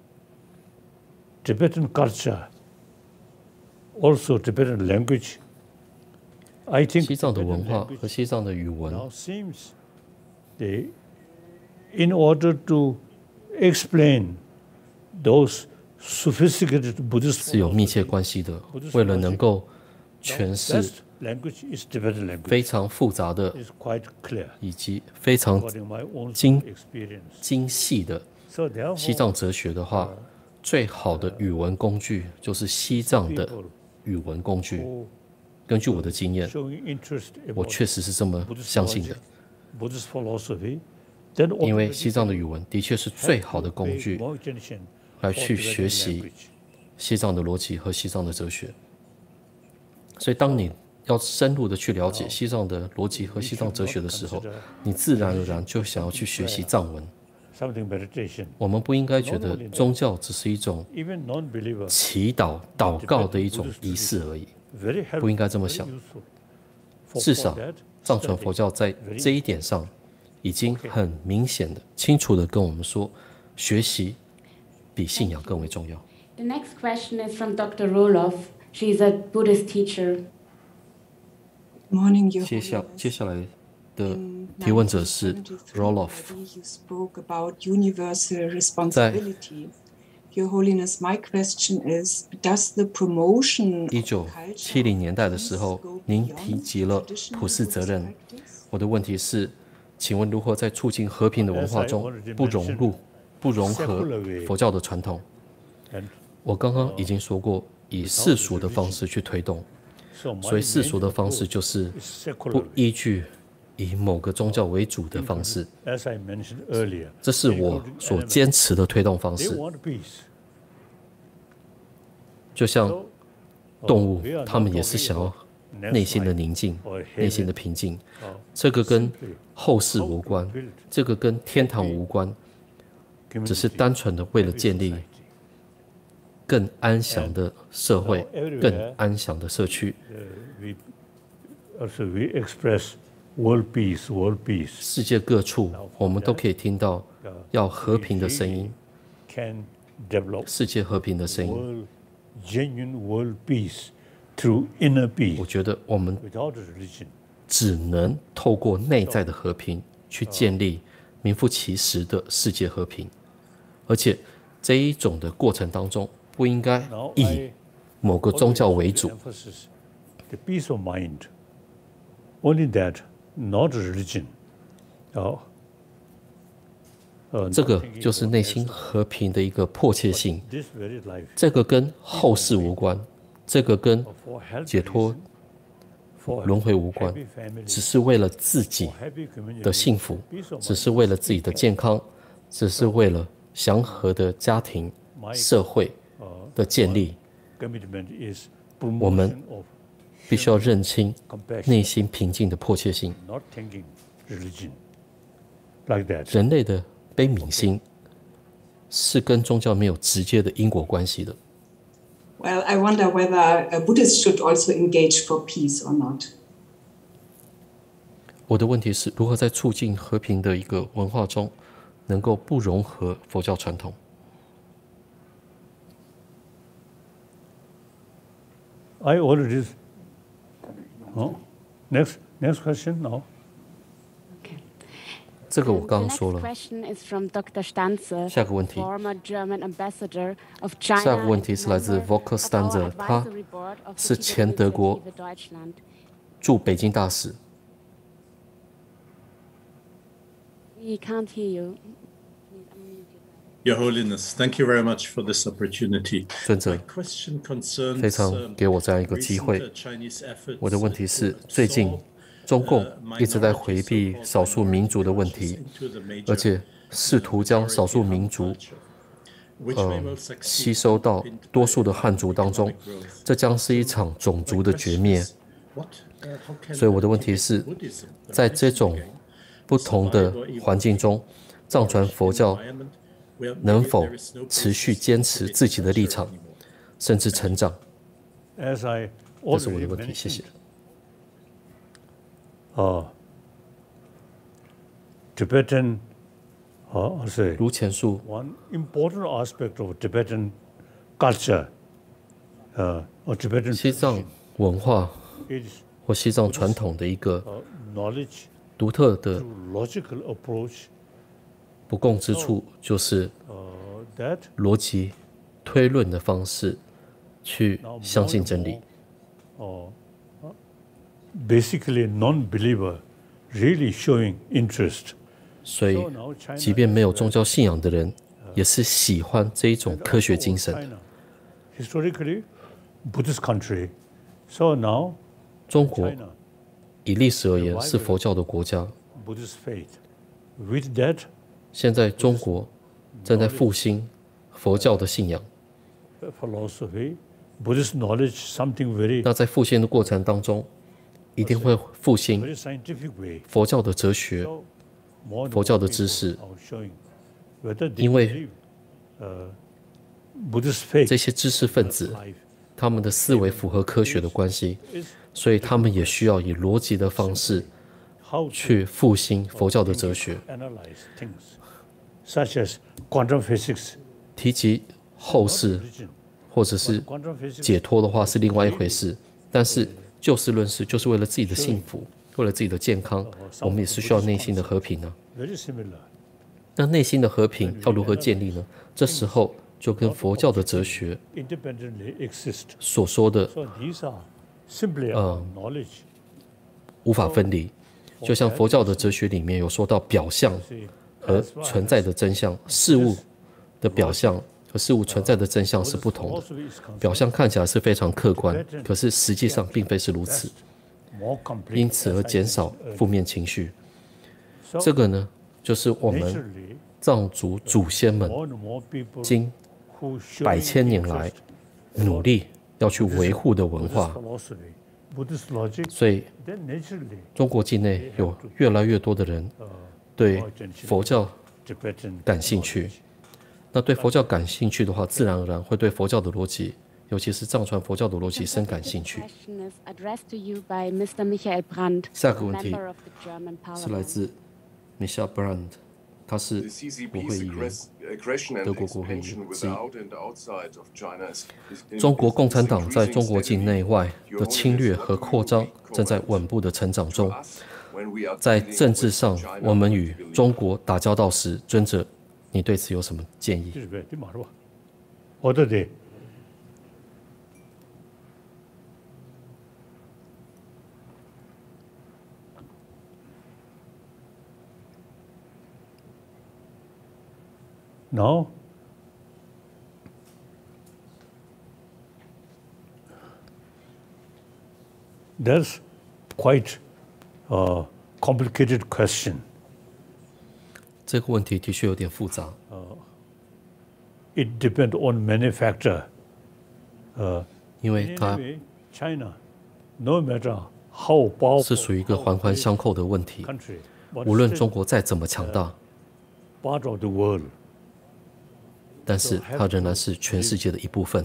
Tibetan culture, also Tibetan language. I think 西藏的文化和西藏的语文 now seems they, in order to explain those sophisticated Buddhist 是有密切关系的。为了能够诠释 language is Tibetan language. 非常复杂的 It's quite clear. 以及非常 According my own 精 experience. 精细的 So therefore, 西藏哲学的话，最好的语文工具就是西藏的语文工具。根据我的经验， showing interest 我 about 确实是这么 Buddhist 相信的。 logic, Buddhist philosophy, then 因为 automatically 西藏的语文的确是最好的工 pay 具 more attention 来 for 去 Tibetan 学习 language. 西藏的逻辑和西藏的哲学。所以，当你要深入的去了解西藏的逻辑和西藏哲学的时候，你自然而然就想要去学习藏文。 Something meditation. 我们不应该觉得宗教只是一种 Even non-believer, 祈祷、祷告的一种仪式而已， very helpful, 不应该这么想。 very useful. For- 至 for 少 that, 藏传佛教在这一点上已经很明显的、清楚的跟我们说，学习比信仰更为重要。 The next question is from Doctor Roloff. She's a Buddhist teacher. Morning, Your 接下 Holiness. 接下来的提问者是 Roloff。 You spoke about universal responsibility. Your Holiness, my question is, does the promotion 一九七零年代的时候，您提及了普世责任。我的问题是，请问如何在促进和平的文化中不融入、不融合佛教的传统？我刚刚已经说过，以世俗的方式去推动。所以世俗的方式就是不依据以某个宗教为主的方式。这是我所坚持的推动方式。就像动物，它们也是想要内心的宁静、内心的平静。这个跟后世无关，这个跟天堂无关，只是单纯的为了建立更安详的社会、更安详的社区。世界各处，我们都可以听到要和平的声音，世界和平的声音。我觉得我们只能透过内在的和平去建立名副其实的世界和平，而且这一种的过程当中，不应该以某个宗教为主。这个就是内心和平的一个迫切性。这个跟后世无关，这个跟解脱轮回无关，只是为了自己的幸福，只是为了自己的健康，只是为了祥和的家庭、社会的建立。我们必须要认清内心平静的迫切性。人类的悲悯心是跟宗教没有直接的因果关系的。 Well, I wonder whether Buddhists should also engage for peace or not. 我的问题是如何在促进和平的一个文化中，能够不融合佛教传统。 I already. Oh, next, next question now. 这个我刚刚说了。下个问题，下个问题是来自 Volker Stanzer， 他是前德国驻北京大使。 We can't hear you. Your Holiness, thank you very much for this opportunity. 尊者，非常给我这样一个机会。我的问题是，最近中共一直在回避少数民族的问题，而且试图将少数民族呃吸收到多数的汉族当中，这将是一场种族的绝灭。所以我的问题是，在这种不同的环境中，藏传佛教能否持续坚持自己的立场，甚至成长？这是我的问题，谢谢。 Uh, Tibetan, uh, say, 如前述 one important aspect of Tibetan culture, uh, or Tibetan 西藏文化或西藏传统的一个独特的 logical approach 不共之处，就是逻辑推论的方式去相信真理。 Basically, non-believer really showing interest. 所以，即便没有宗教信仰的人，也是喜欢这一种科学精神。 Historically, Buddhist country. So now, 中国以历史而言是佛教的国家。 Buddhist faith. With that, 现在中国正在复兴佛教的信仰。 philosophy, Buddhist knowledge, something very 那在复兴的过程当中，一定会复兴佛教的哲学、佛教的知识，因为这些知识分子他们的思维符合科学的关系，所以他们也需要以逻辑的方式去复兴佛教的哲学。提及后世或者是解脱的话是另外一回事。但是就事论事，就是为了自己的幸福，为了自己的健康，我们也是需要内心的和平呢。那内心的和平要如何建立呢？这时候就跟佛教的哲学所说的，呃，无法分离。就像佛教的哲学里面有说到表象和存在的真相，事物的表象和事物存在的真相是不同的。表象看起来是非常客观，可是实际上并非是如此。因此而减少负面情绪。这个呢，就是我们藏族祖先们经百千年来努力要去维护的文化。所以，中国境内有越来越多的人对佛教感兴趣。那对佛教感兴趣的话，自然而然会对佛教的逻辑，尤其是藏传佛教的逻辑深感兴趣。下个问题是来自 Michael Brand， 他是国会议员，德国国会议员之一。中国共产党在中国境内外的侵略和扩张正在稳步的成长中。在政治上，我们与中国打交道时，尊者，你对此有什么建议？ 我的的。Now, there's quite a complicated question. 这个问题的确有点复杂。 Uh, it depends on many factors. Uh, 因为它 China, no matter how powerful, 是属于一个环环相扣的问题。无论中国再怎么强大， part of the world. 但是它仍然是全世界的一部分。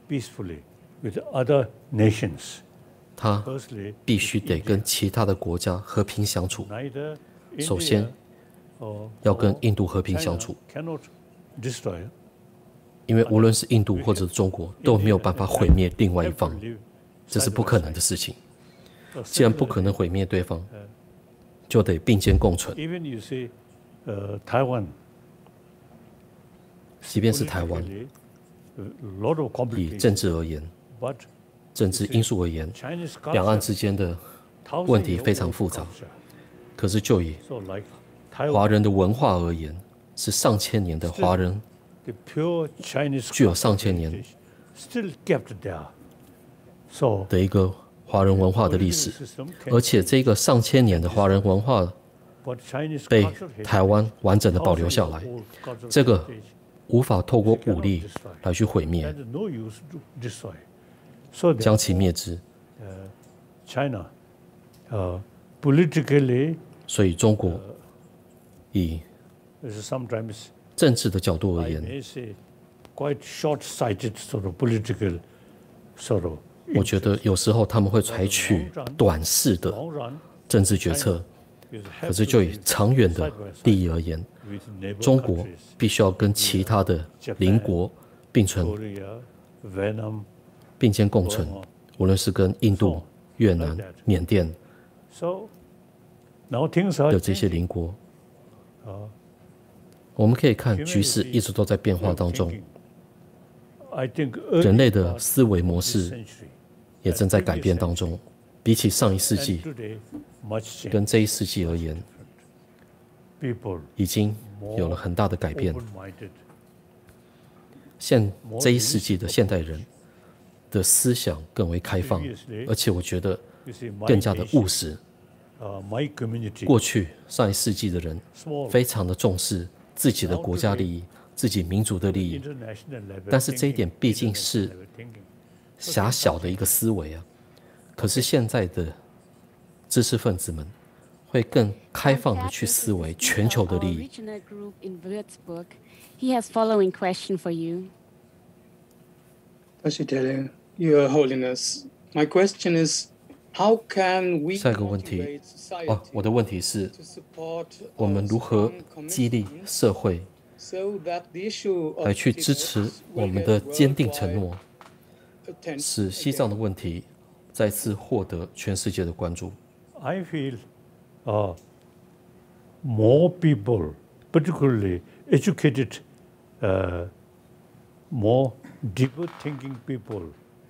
它必须得跟其他的国家和平相处。首先，要跟印度和平相处，因为无论是印度或者中国，都没有办法毁灭另外一方，这是不可能的事情。既然不可能毁灭对方，就得并肩共存。即便是台湾，以政治而言，政治因素而言，两岸之间的问题非常复杂。可是就以华人的文化而言，是上千年的华人，具有上千年的一个华人文化的历史，而且这个上千年的华人文化被台湾完整的保留下来，这个无法透过武力来去毁灭，将其灭之。所以中国以政治的角度而言，我觉得有时候他们会采取短视的政治决策，可是就以长远的利益而言，中国必须要跟其他的邻国并存、并肩共存，无论是跟印度、越南、缅甸的这些邻国，我们可以看局势一直都在变化当中，人类的思维模式也正在改变当中。比起上一世纪，跟这一世纪而言，已经有了很大的改变。现这一世纪的现代人的思想更为开放，而且我觉得更加的务实。过去上一世纪的人非常的重视自己的国家利益、自己民族的利益，但是这一点毕竟是狭小的一个思维啊。可是现在的知识分子们会更开放的去思维全球的利益。 Your Holiness, my question is, how can we 下一个问题哦，我的问题是，我们如何激励社会来去支持我们的坚定承诺， 使西藏的问题再次获得全世界的关注。 I feel, uh, more people, particularly educated, uh, more deeper thinking people,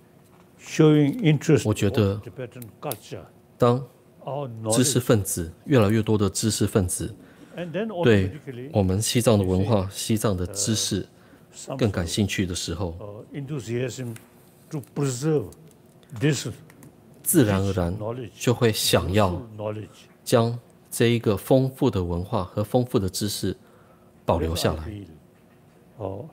showing interest 我觉得 in Tibetan culture. 当 Our 知识 knowledge, 分子越来越多的知识分子 and then 对 automatically 我们西藏的文化、西藏的知识 some 更感兴趣的时候， uh, enthusiasm to preserve this 自然而然就会想要 knowledge. 将这一个丰富的文化和丰富的知识保留下来。 Oh,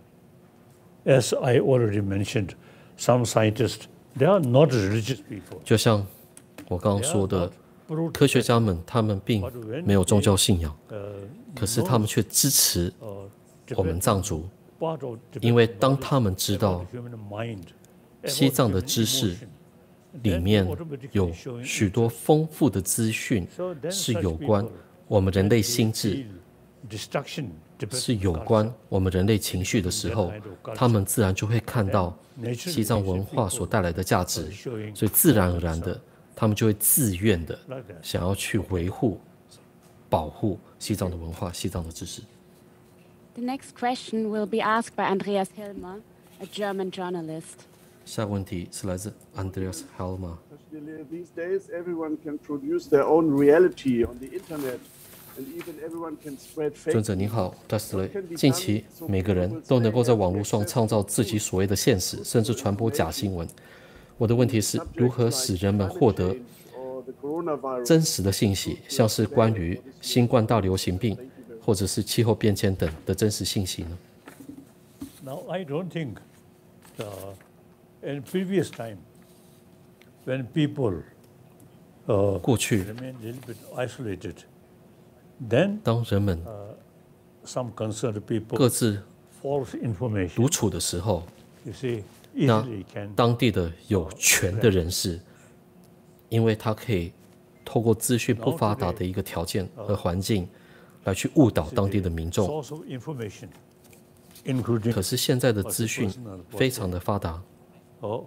as I already mentioned, some scientists, they are not religious people. 就像我刚刚说的，科学家们他们并没有宗教信仰，可是他们却支持我们藏族，因为当他们知道西藏的知识里面有许多丰富的资讯是有关我们人类心智，是有关我们人类情绪的时候，他们自然就会看到西藏文化所带来的价值，所以自然而然的，他们就会自愿的想要去维护、保护西藏的文化、西藏的知识。 The next question will be asked by Andreas Hilmer, a German journalist. 下个问题是来自 Andreas Helmer。 These days, everyone can produce their own reality on the internet, and even everyone can spread fake. 尊者您好，大斯雷。近期每个人都能够在网络上创造自己所谓的现实，甚至传播假新闻。我的问题是如何使人们获得真实的信息，像是关于新冠大流行病或者是气候变迁等的真实信息呢？ Now, I don't think uh, in previous time, when people uh, 过去 remain a little bit isolated, then 当人们 some concerned people 各自 false information, 独处的时候， you see, 那 easily can 当地的有权的人士，因为他可以透过资讯不发达的一个条件和环境，来去误导当地的民众。 source of information, including 可是现在的资讯非常的发达， oh,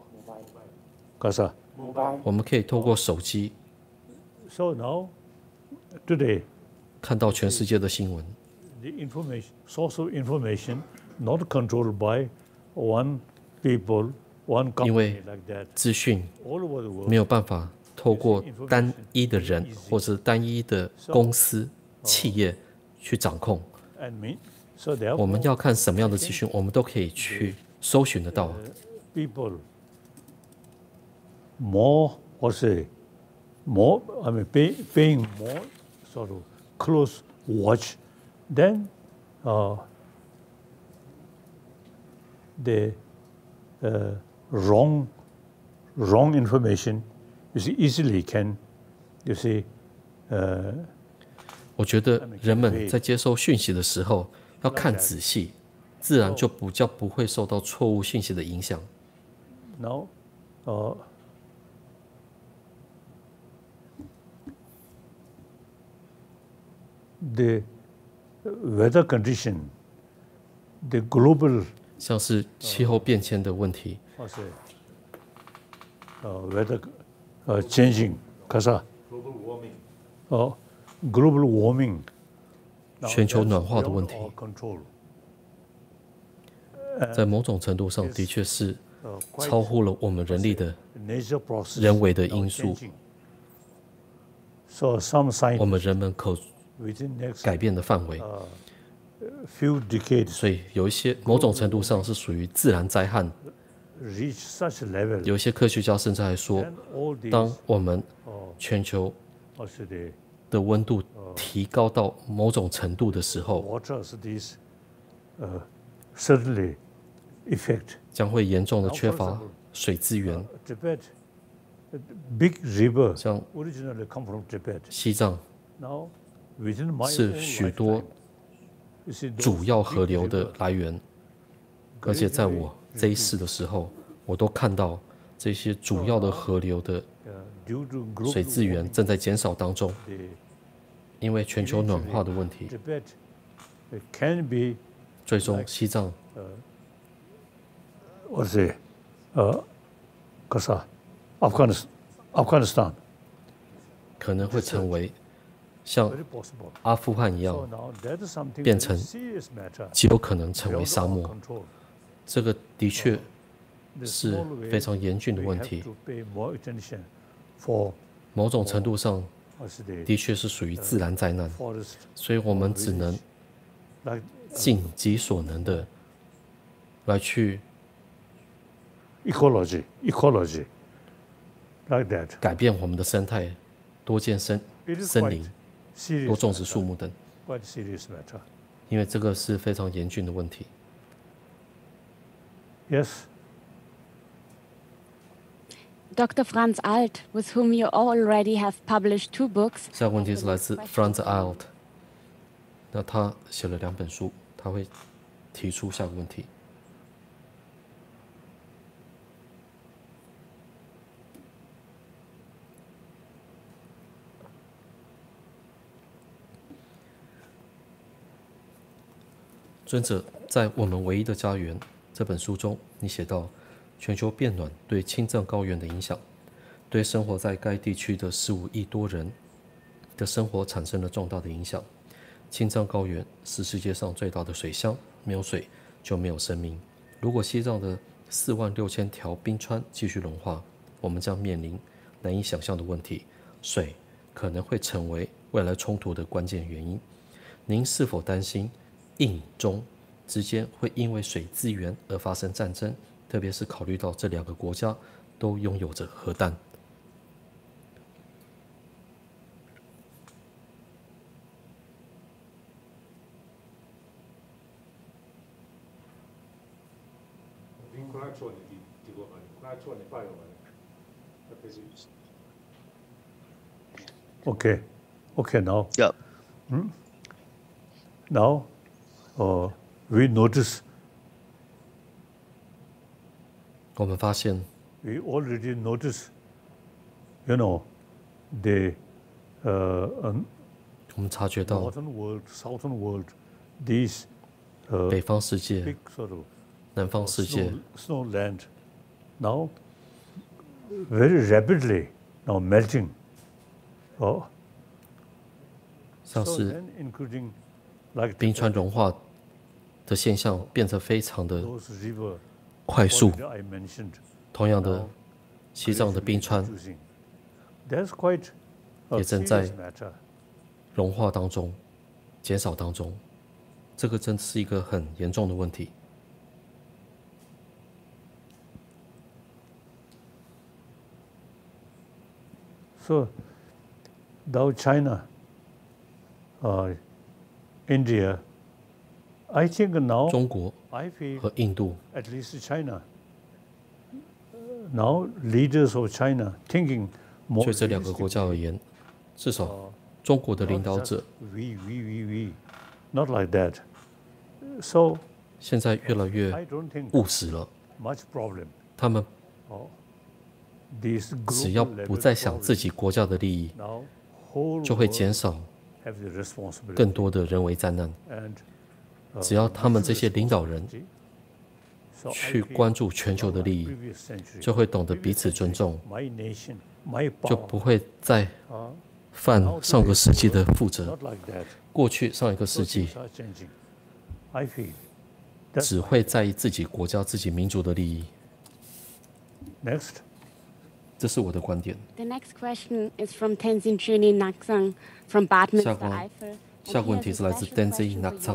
Kasa. 我们可以透过手机 So now, today, 看到全世界的新闻。 the information source of information not controlled by one people, one 因 company 为 like that. 资讯 All over the world, 没有办法透过单一的人或者单一的公司、企业去掌控。 and me. So 我 therefore, 们要看什么样的资讯，我们都可以去搜寻得到。 people more, or say, more, I mean, pay, paying more sort of close watch than uh, the uh, wrong, wrong information. You see, easily can, you see, uh, 我觉得人们在接收讯息的时候要看仔细，自然就比较不会受到错误讯息的影响。 now, uh, the weather condition, the global, 像是气候变迁的问题， what's it, uh, weather uh, changing, kasa, Global warming. uh, global warming, now 全球 that's 暖化的问 beyond 题， our control. 在某种程度上的确是 Uh, quite 超乎了我们人力的 nature process 人为的 now 因素， changing. So some 我 scientists 们人们可 within next 改变的范围。 few decades 所以有一些某种程度上是属于自然灾害。 reach such a level, 有一些科学家甚至还说， then all these 当我们 uh, 全球 what should they, 的温度提高到某种程度的时候， waters, these uh, certainly effect. 将会严重的缺乏水资源。 Tibet, a big river 像 originally come from Tibet. 西藏 Now, within my 是 own 许多 lifetime, you see, those 主要河 big 流的 river, 来源，而且在我这一世的时候，我都看到这些主要的河流的 uh, due to global 水资源 warming, 正在减少当中， the 因为全球暖化的问题， Tibet it can be 最终西藏 what's it, uh, Afghanistan 可能会成为像阿富汗一样，变成极有可能成为沙漠。这个的确是非常严峻的问题，某种程度上的确是属于自然灾难，所以我们只能尽己所能的来去 ecology ecology like that 改变我们的生态，多建森森林，多种植树木等，因为这个是非常严峻的问题。 Yes. Doctor Franz Alt, with whom you already have published two books. 下个问题是来自 Franz Alt， 那他写了两本书，他会提出下个问题。尊者，在我们唯一的家园这本书中，你写到全球变暖对青藏高原的影响，对生活在该地区的十五亿多人的生活产生了重大的影响。青藏高原是世界上最大的水乡，没有水就没有生命。如果西藏的四万六千条冰川继续融化，我们将面临难以想象的问题，水可能会成为未来冲突的关键原因。您是否担心印中之间会因为水资源而发生战争，特别是考虑到这两个国家都拥有着核弹？ Okay, okay now. Yeah. Hmm? Now, uh, we notice. 我们发现 We already notice, you know, the uh, um, 我们察觉到 northern world, southern world, these uh, 北方世界 big sort of 南方世界 snow, snow land now very rapidly now melting. Oh, 像 so 是 then including like 冰川融化的现象变得非常的 those river 快速。 already I mentioned. 同样的，西藏的冰川 That's quite a 也正在 serious matter. 融化当中、减少当中，这个真是一个很严重的问题。 So, now China, uh, India, I think now 中国 I feel 和印度 at least China. Now leaders of China thinking more 对这两个国家而言，至少中国的领导者 we we we we not like that. So 现在越来越 I don't think 务实了。 much problem. 他们 Oh, these 只要 global 不 level 再想 problems 自己国家的利益， now whole 就会 world 减少 have the responsibility. 更多的人为灾难。 And, uh, 只要他们这些领导人 so I 去 feel 关注全球的利益， previous century, 就会懂得彼此尊重， my nation, my 就 power, 不会再 uh, 犯上个世纪的覆辙 not。like that. 过去上一个世 So 纪 things are changing. I feel. That's 只会在意自己国家、自己民族的利益， next. 这是我的观点。 The next question is from Tenzin Juni Nakzang from Bad 下 Münster 个 Eifel. 下个问题是来自 Tenzin Nakzang。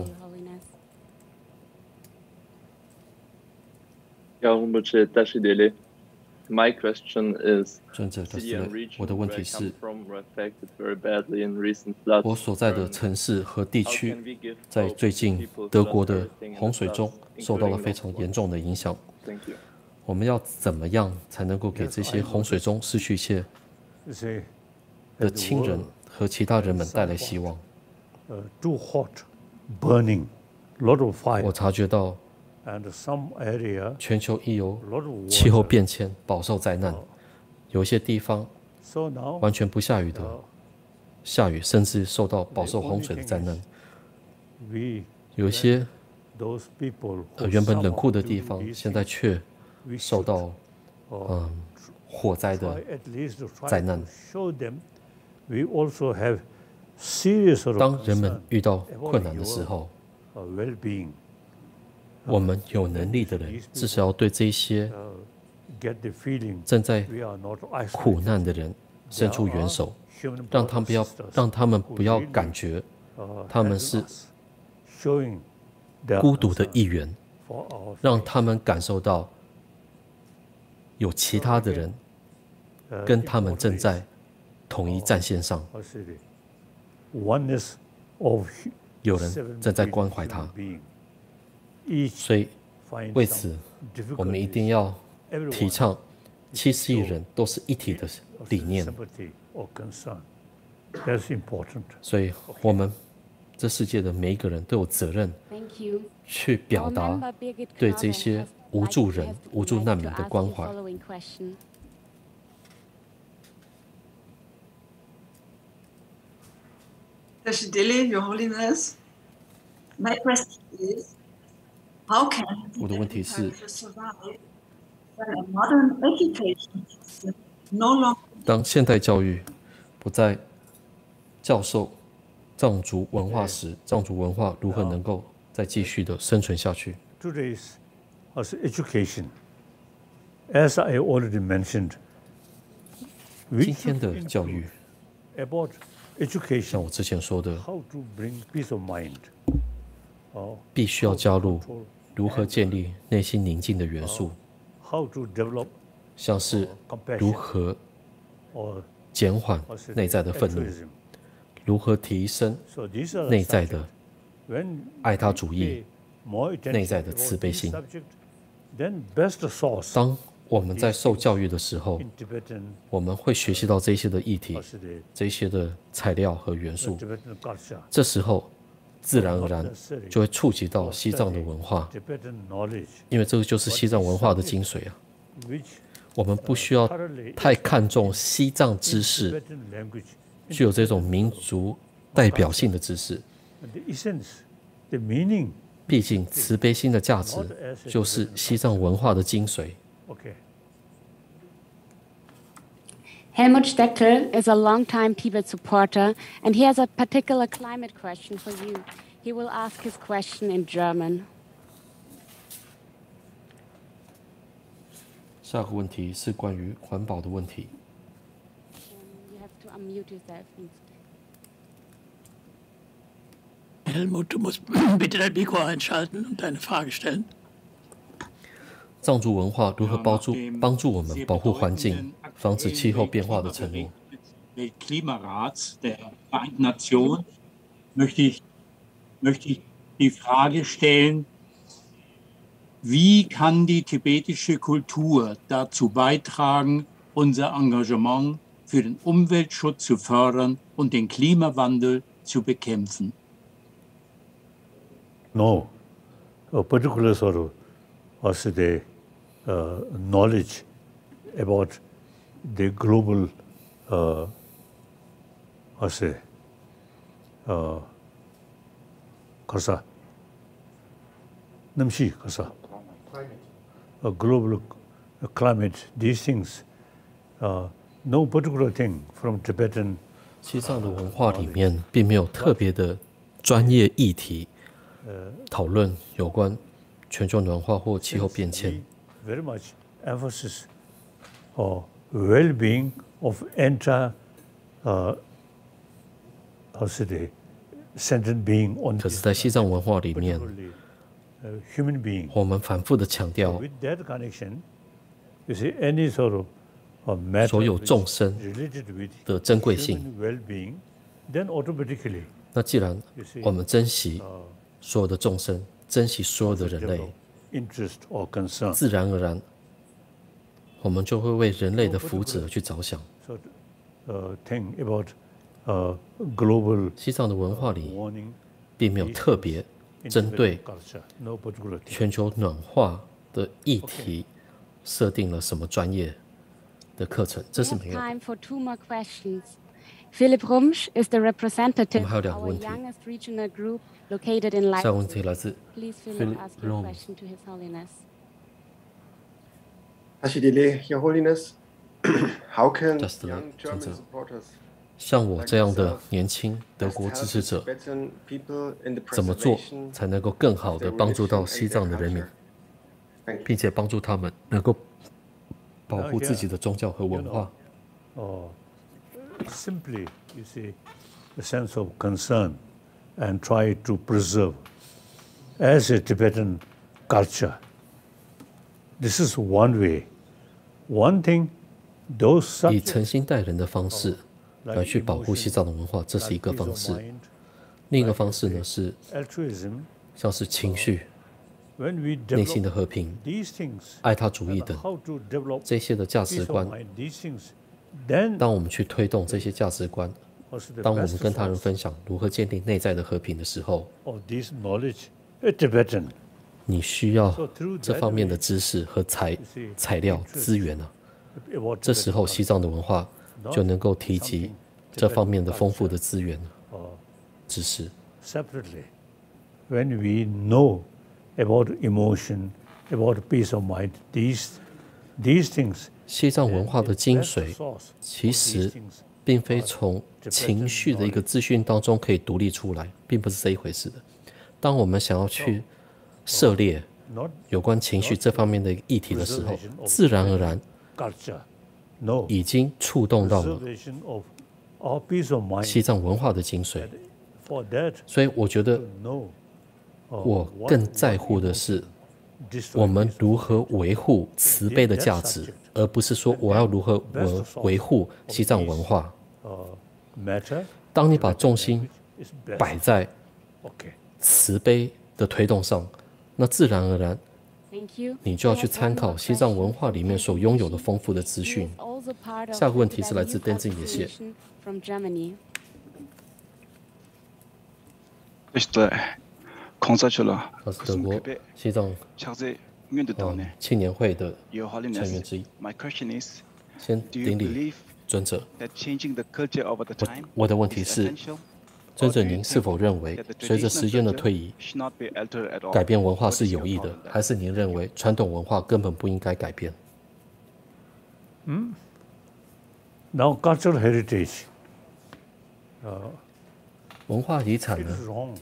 My question is, 尊者的 city 是 and region 我的问 where 题 I 是 come，from were affected very badly in recent floods. 我所在的城市和地 How 区 can we give 在 hope 最 to 近 people 德 who 国 lost 的 everything in 洪 the 水中 floods, 受到了 including 非常 loved 严 ones? 重的影响。 Thank you. 我们要怎么样才能够给这些洪水中失去一切 You say 的 that the 亲人 world, 和其他人们带来希望？ uh, too hot, burning, lot of 我 fire, 察觉到 and some area, 全球亦有 lot of 气候 water. 变迁，饱受灾难。有一些地方 So now, 完全不下雨的 uh, 下雨，甚至受到饱受洪水的灾难。 we 有一些 those people 呃 who 原本冷酷 somehow 的 do 地方， these 现在 things, 却 we 受 should, 到嗯火灾的灾难。当人们遇到困难的时候，我们有能力的人至少要对这些正在苦难的人伸出援手，让他们不要让他们不要感觉他们是孤独的一员，让他们感受到有其他的人跟他们正在同一战线上，有人正在关怀他。所以为此，我们一定要提倡七十亿人都是一体的理念。所以我们这世界的每一个人都有责任去表达对这些无助人、无助难民的关怀。 Tashidele, Your Holiness, my question is, how can 我的问题是， survive when a modern education system no longer 当现代教育不再教授藏族文化时，藏族文化如何能够再继续的生存下去 ？Today's education, as I already mentioned, 今天的教育 about education, 像我之前说的， how to bring peace of mind, 必须要加入如何建立内心宁静的元素， how to develop 像是如何减缓内在的愤怒，如何提升内在的爱他主义，内在的慈悲心。当我们在受教育的时候，我们会学习到这些的议题，这些的材料和元素。这时候，自然而然就会触及到西藏的文化，因为这个就是西藏文化的精髓啊。我们不需要太看重西藏知识，具有这种民族代表性的知识。毕竟，慈悲心的价值就是西藏文化的精髓。 Helmut Stecker is a longtime Tibet supporter, and he has a particular climate question for you. He will ask his question in German. 下个问题是关于环保的问题。 You have to unmute yourself. Helmut, du musst bitte dein Mikro einschalten und deine Frage stellen. 藏族文化如何帮助帮助我们保护环境，防止气候变化的承诺？ Weltklimarats der Vereinten Nationen möchte ich, möchte ich die Frage stellen, wie kann die tibetische Kultur dazu beitragen, unser Engagement für den Umweltschutz zu fördern und den Klimawandel zu bekämpfen? No, a particular sort of also the uh, knowledge about the global uh, I say uh, kasa namshi kasa a global climate, these things uh, no particular thing from Tibetan 西藏的文化里面并没有特别的专业议题讨论有关全球暖化或气候变迁。 Very much emphasis on well-being of entire, uh, how should I say, sentient being on. 可是，在西藏文化里面， human being. 我们反复的强调， With that connection, you see any sort of uh, matter 所有众生 related with 的珍贵性。 human well-being, then automatically. 那既然我们珍惜所有的众生，珍惜所有的人类， interest or concern. 自然而然，我们就会为人类的福祉而去着想。 So, uh, thing about uh, global 西藏的文化里，并没有特别针对全球暖化的议题设定了什么专业的课程，这是没有。 Time for two more questions. Philip Rumsch is the representative 我们还有 of 两个 our 问题。 youngest regional group located in 下一个问 Leipzig. 题来自 Please, Philip Philip, ask your Rumsch question to His Holiness. Your Holiness, how can Just the young German 尊者 supporters 像我这样的年轻德国支持者， Tibetan people in the 怎么做 preservation 才能够更好 of 的 their 帮助到 religion 西 and 藏 their 的人民， culture? 并且帮助他们能够保护自己的宗教和文化？ Oh, simply, you see, a sense of concern and try to preserve as a Tibetan culture. This is one way. One thing, those 以 subjects 诚心待人的方式来去保护西藏的文化，这是一个方式。另一个方式呢是 altruism, 像是情绪、 when we 内心 develop 的和平、 these things, 爱他主义等 how to develop 这些的价 peace 值 of 观， mind, these things, then 当我们去推动这些价值观， also the 当我们 best 跟他人 source 分享如何建立内在的和平的时候， of this knowledge, a Tibetan. 你需要 So through 这 that 方面的 way, 知识和材 you see, 材料 interest 资源啊。 about 这时 Tibetan 候，西藏的文化就能够提及这方面的丰富的资源、 culture, uh, 知识。 separately. When we know about emotion, about peace of mind, these these things, 西藏文化的精 best 髓 source 其 of these 实 things 并非从情绪的一个资讯当中可以独立出来，并不是这一回事的。当我们想要去涉猎 not 有关情绪这方面的议题的时候， preservation of 自然而然 culture, no 已经触动到了 preservation of our peace of mind. 西藏文化的精髓。 For that, 所以，我觉得 no. 我更在乎的是我们如何维护慈悲的价值，而不是说我要如何维维护西藏文化。 matter 当你把重心 is best. 摆在 Okay. 慈悲的推动上，那自然而然 Thank you. 你就要去参考西藏文化里面所拥有的丰富的资讯。下个问题是来自 Denzin 也谢。 From Germany. 他是德国西藏嗯青年会的成员之一。先顶礼尊者。我我的问题是，尊者您是否认为，随着时间的推移，改变文化是有益的，还是您认为传统文化根本不应该改变？ Hmm? Now, cultural heritage. Uh, 文化遗产 it 呢 is？wrong.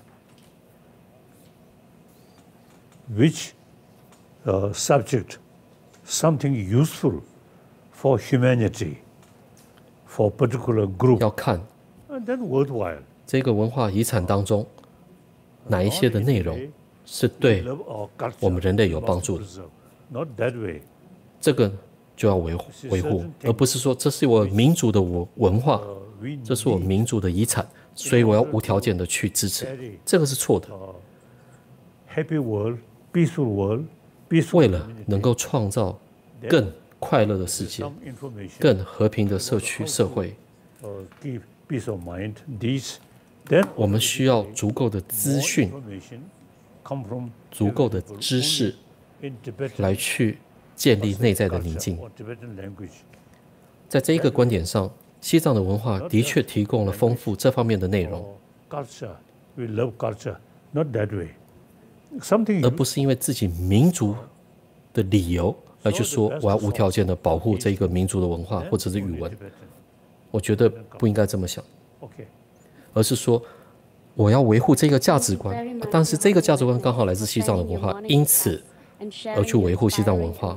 Which uh, subject something useful for humanity, for particular group, 要看 and then worthwhile. 这个文化遗产当中哪一些的内容是 We 对 love our culture, 我们人类有 we 帮 must 助的， preserve. Not that way. 这个就要维护维护，而不是说这是我民族的文文化， We 这是我民族的遗产，所以我要无条件的去支持，这个是错的。 happy world, peaceful world, peaceful 为了 community. 能够创造更快乐的世界 Some、information, 更和平的社区社会， uh, keep peace of mind. These, then 我们需要足够的资 more 讯、 information come from 足够的知识 in Tibetan 来去建立内在的宁 culture 静。 or Tibetan language. 在这一个观点上，西藏的文化的确提供了丰富这方面的内容， Culture, we love culture. Not that way. Something 而不是因为自己民族的理由来去说我要无条件的保护这一个民族的文化或者是语文。我觉得不应该这么想， okay. 而是说我要维护这个价值观，但是这个价值观刚好来自西藏的文化，因此而去维护西藏文化。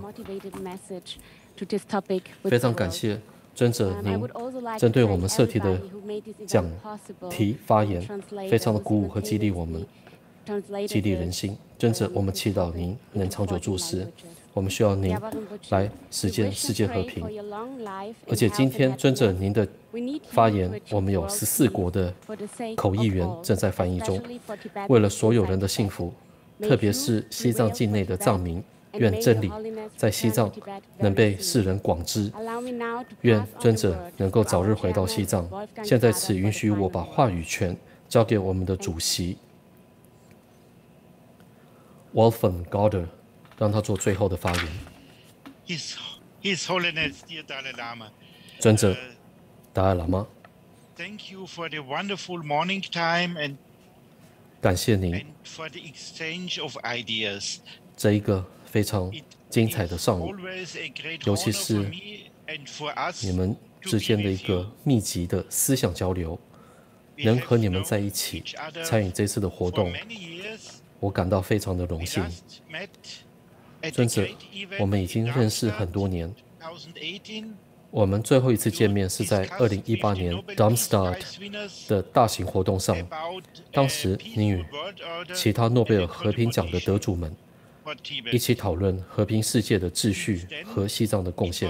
非常感谢尊者您针对我们社题的讲题发言，非常的鼓舞和激励我们，激励人心。尊者，我们祈祷您能长久住世，我们需要您来实践世界和平。而且今天尊者您的发言，我们有十四国的口译员正在翻译中，为了所有人的幸福，特别是西藏境内的藏民，愿真理在西藏能被世人广知。愿尊者能够早日回到西藏。现在此允许我把话语权交给我们的主席 Wolfgang Gauder， 让他做最后的发言。 His His Holiness, dear Dalai Lama. 尊者，达赖喇嘛。 Thank you for the wonderful morning time and 感谢您 and for the exchange of ideas. 这一个非常精彩的上午，尤其是你们之间的一个密集的思想交流，能和你们在一起参与这次的活动，我感到非常的荣幸。尊者，我们已经认识很多年。我们最后一次见面是在二零一八年 Darmstadt 的大型活动上，当时你与其他诺贝尔和平奖的得主们一起讨论和平世界的秩序和西藏的贡献。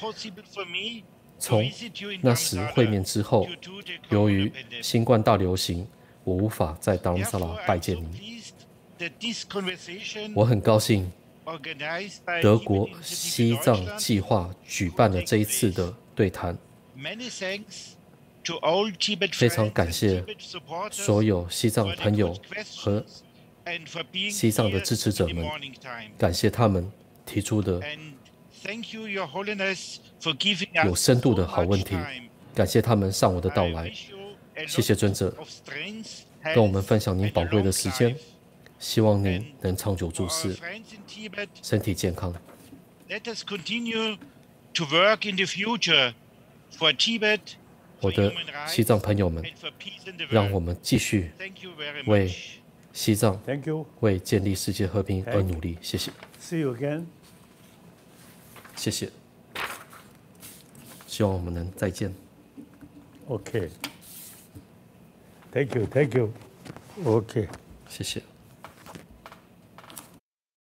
从那时会面之后，由于新冠大流行，我无法在达尔萨拉拜见您。我很高兴德国西藏计划举办了这一次的对谈，非常感谢所有西藏朋友和西藏的支持者们，感谢他们提出的有深度的好问题，感谢他们上午的到来。谢谢尊者跟我们分享您宝贵的时间，希望您能长久住世，身体健康。我的西藏朋友们，让我们继续为西藏、为建立世界和平而努力。谢谢。 See you again. 谢谢。希望我们能再见。 Okay. Thank you. Thank you. Okay. 谢谢。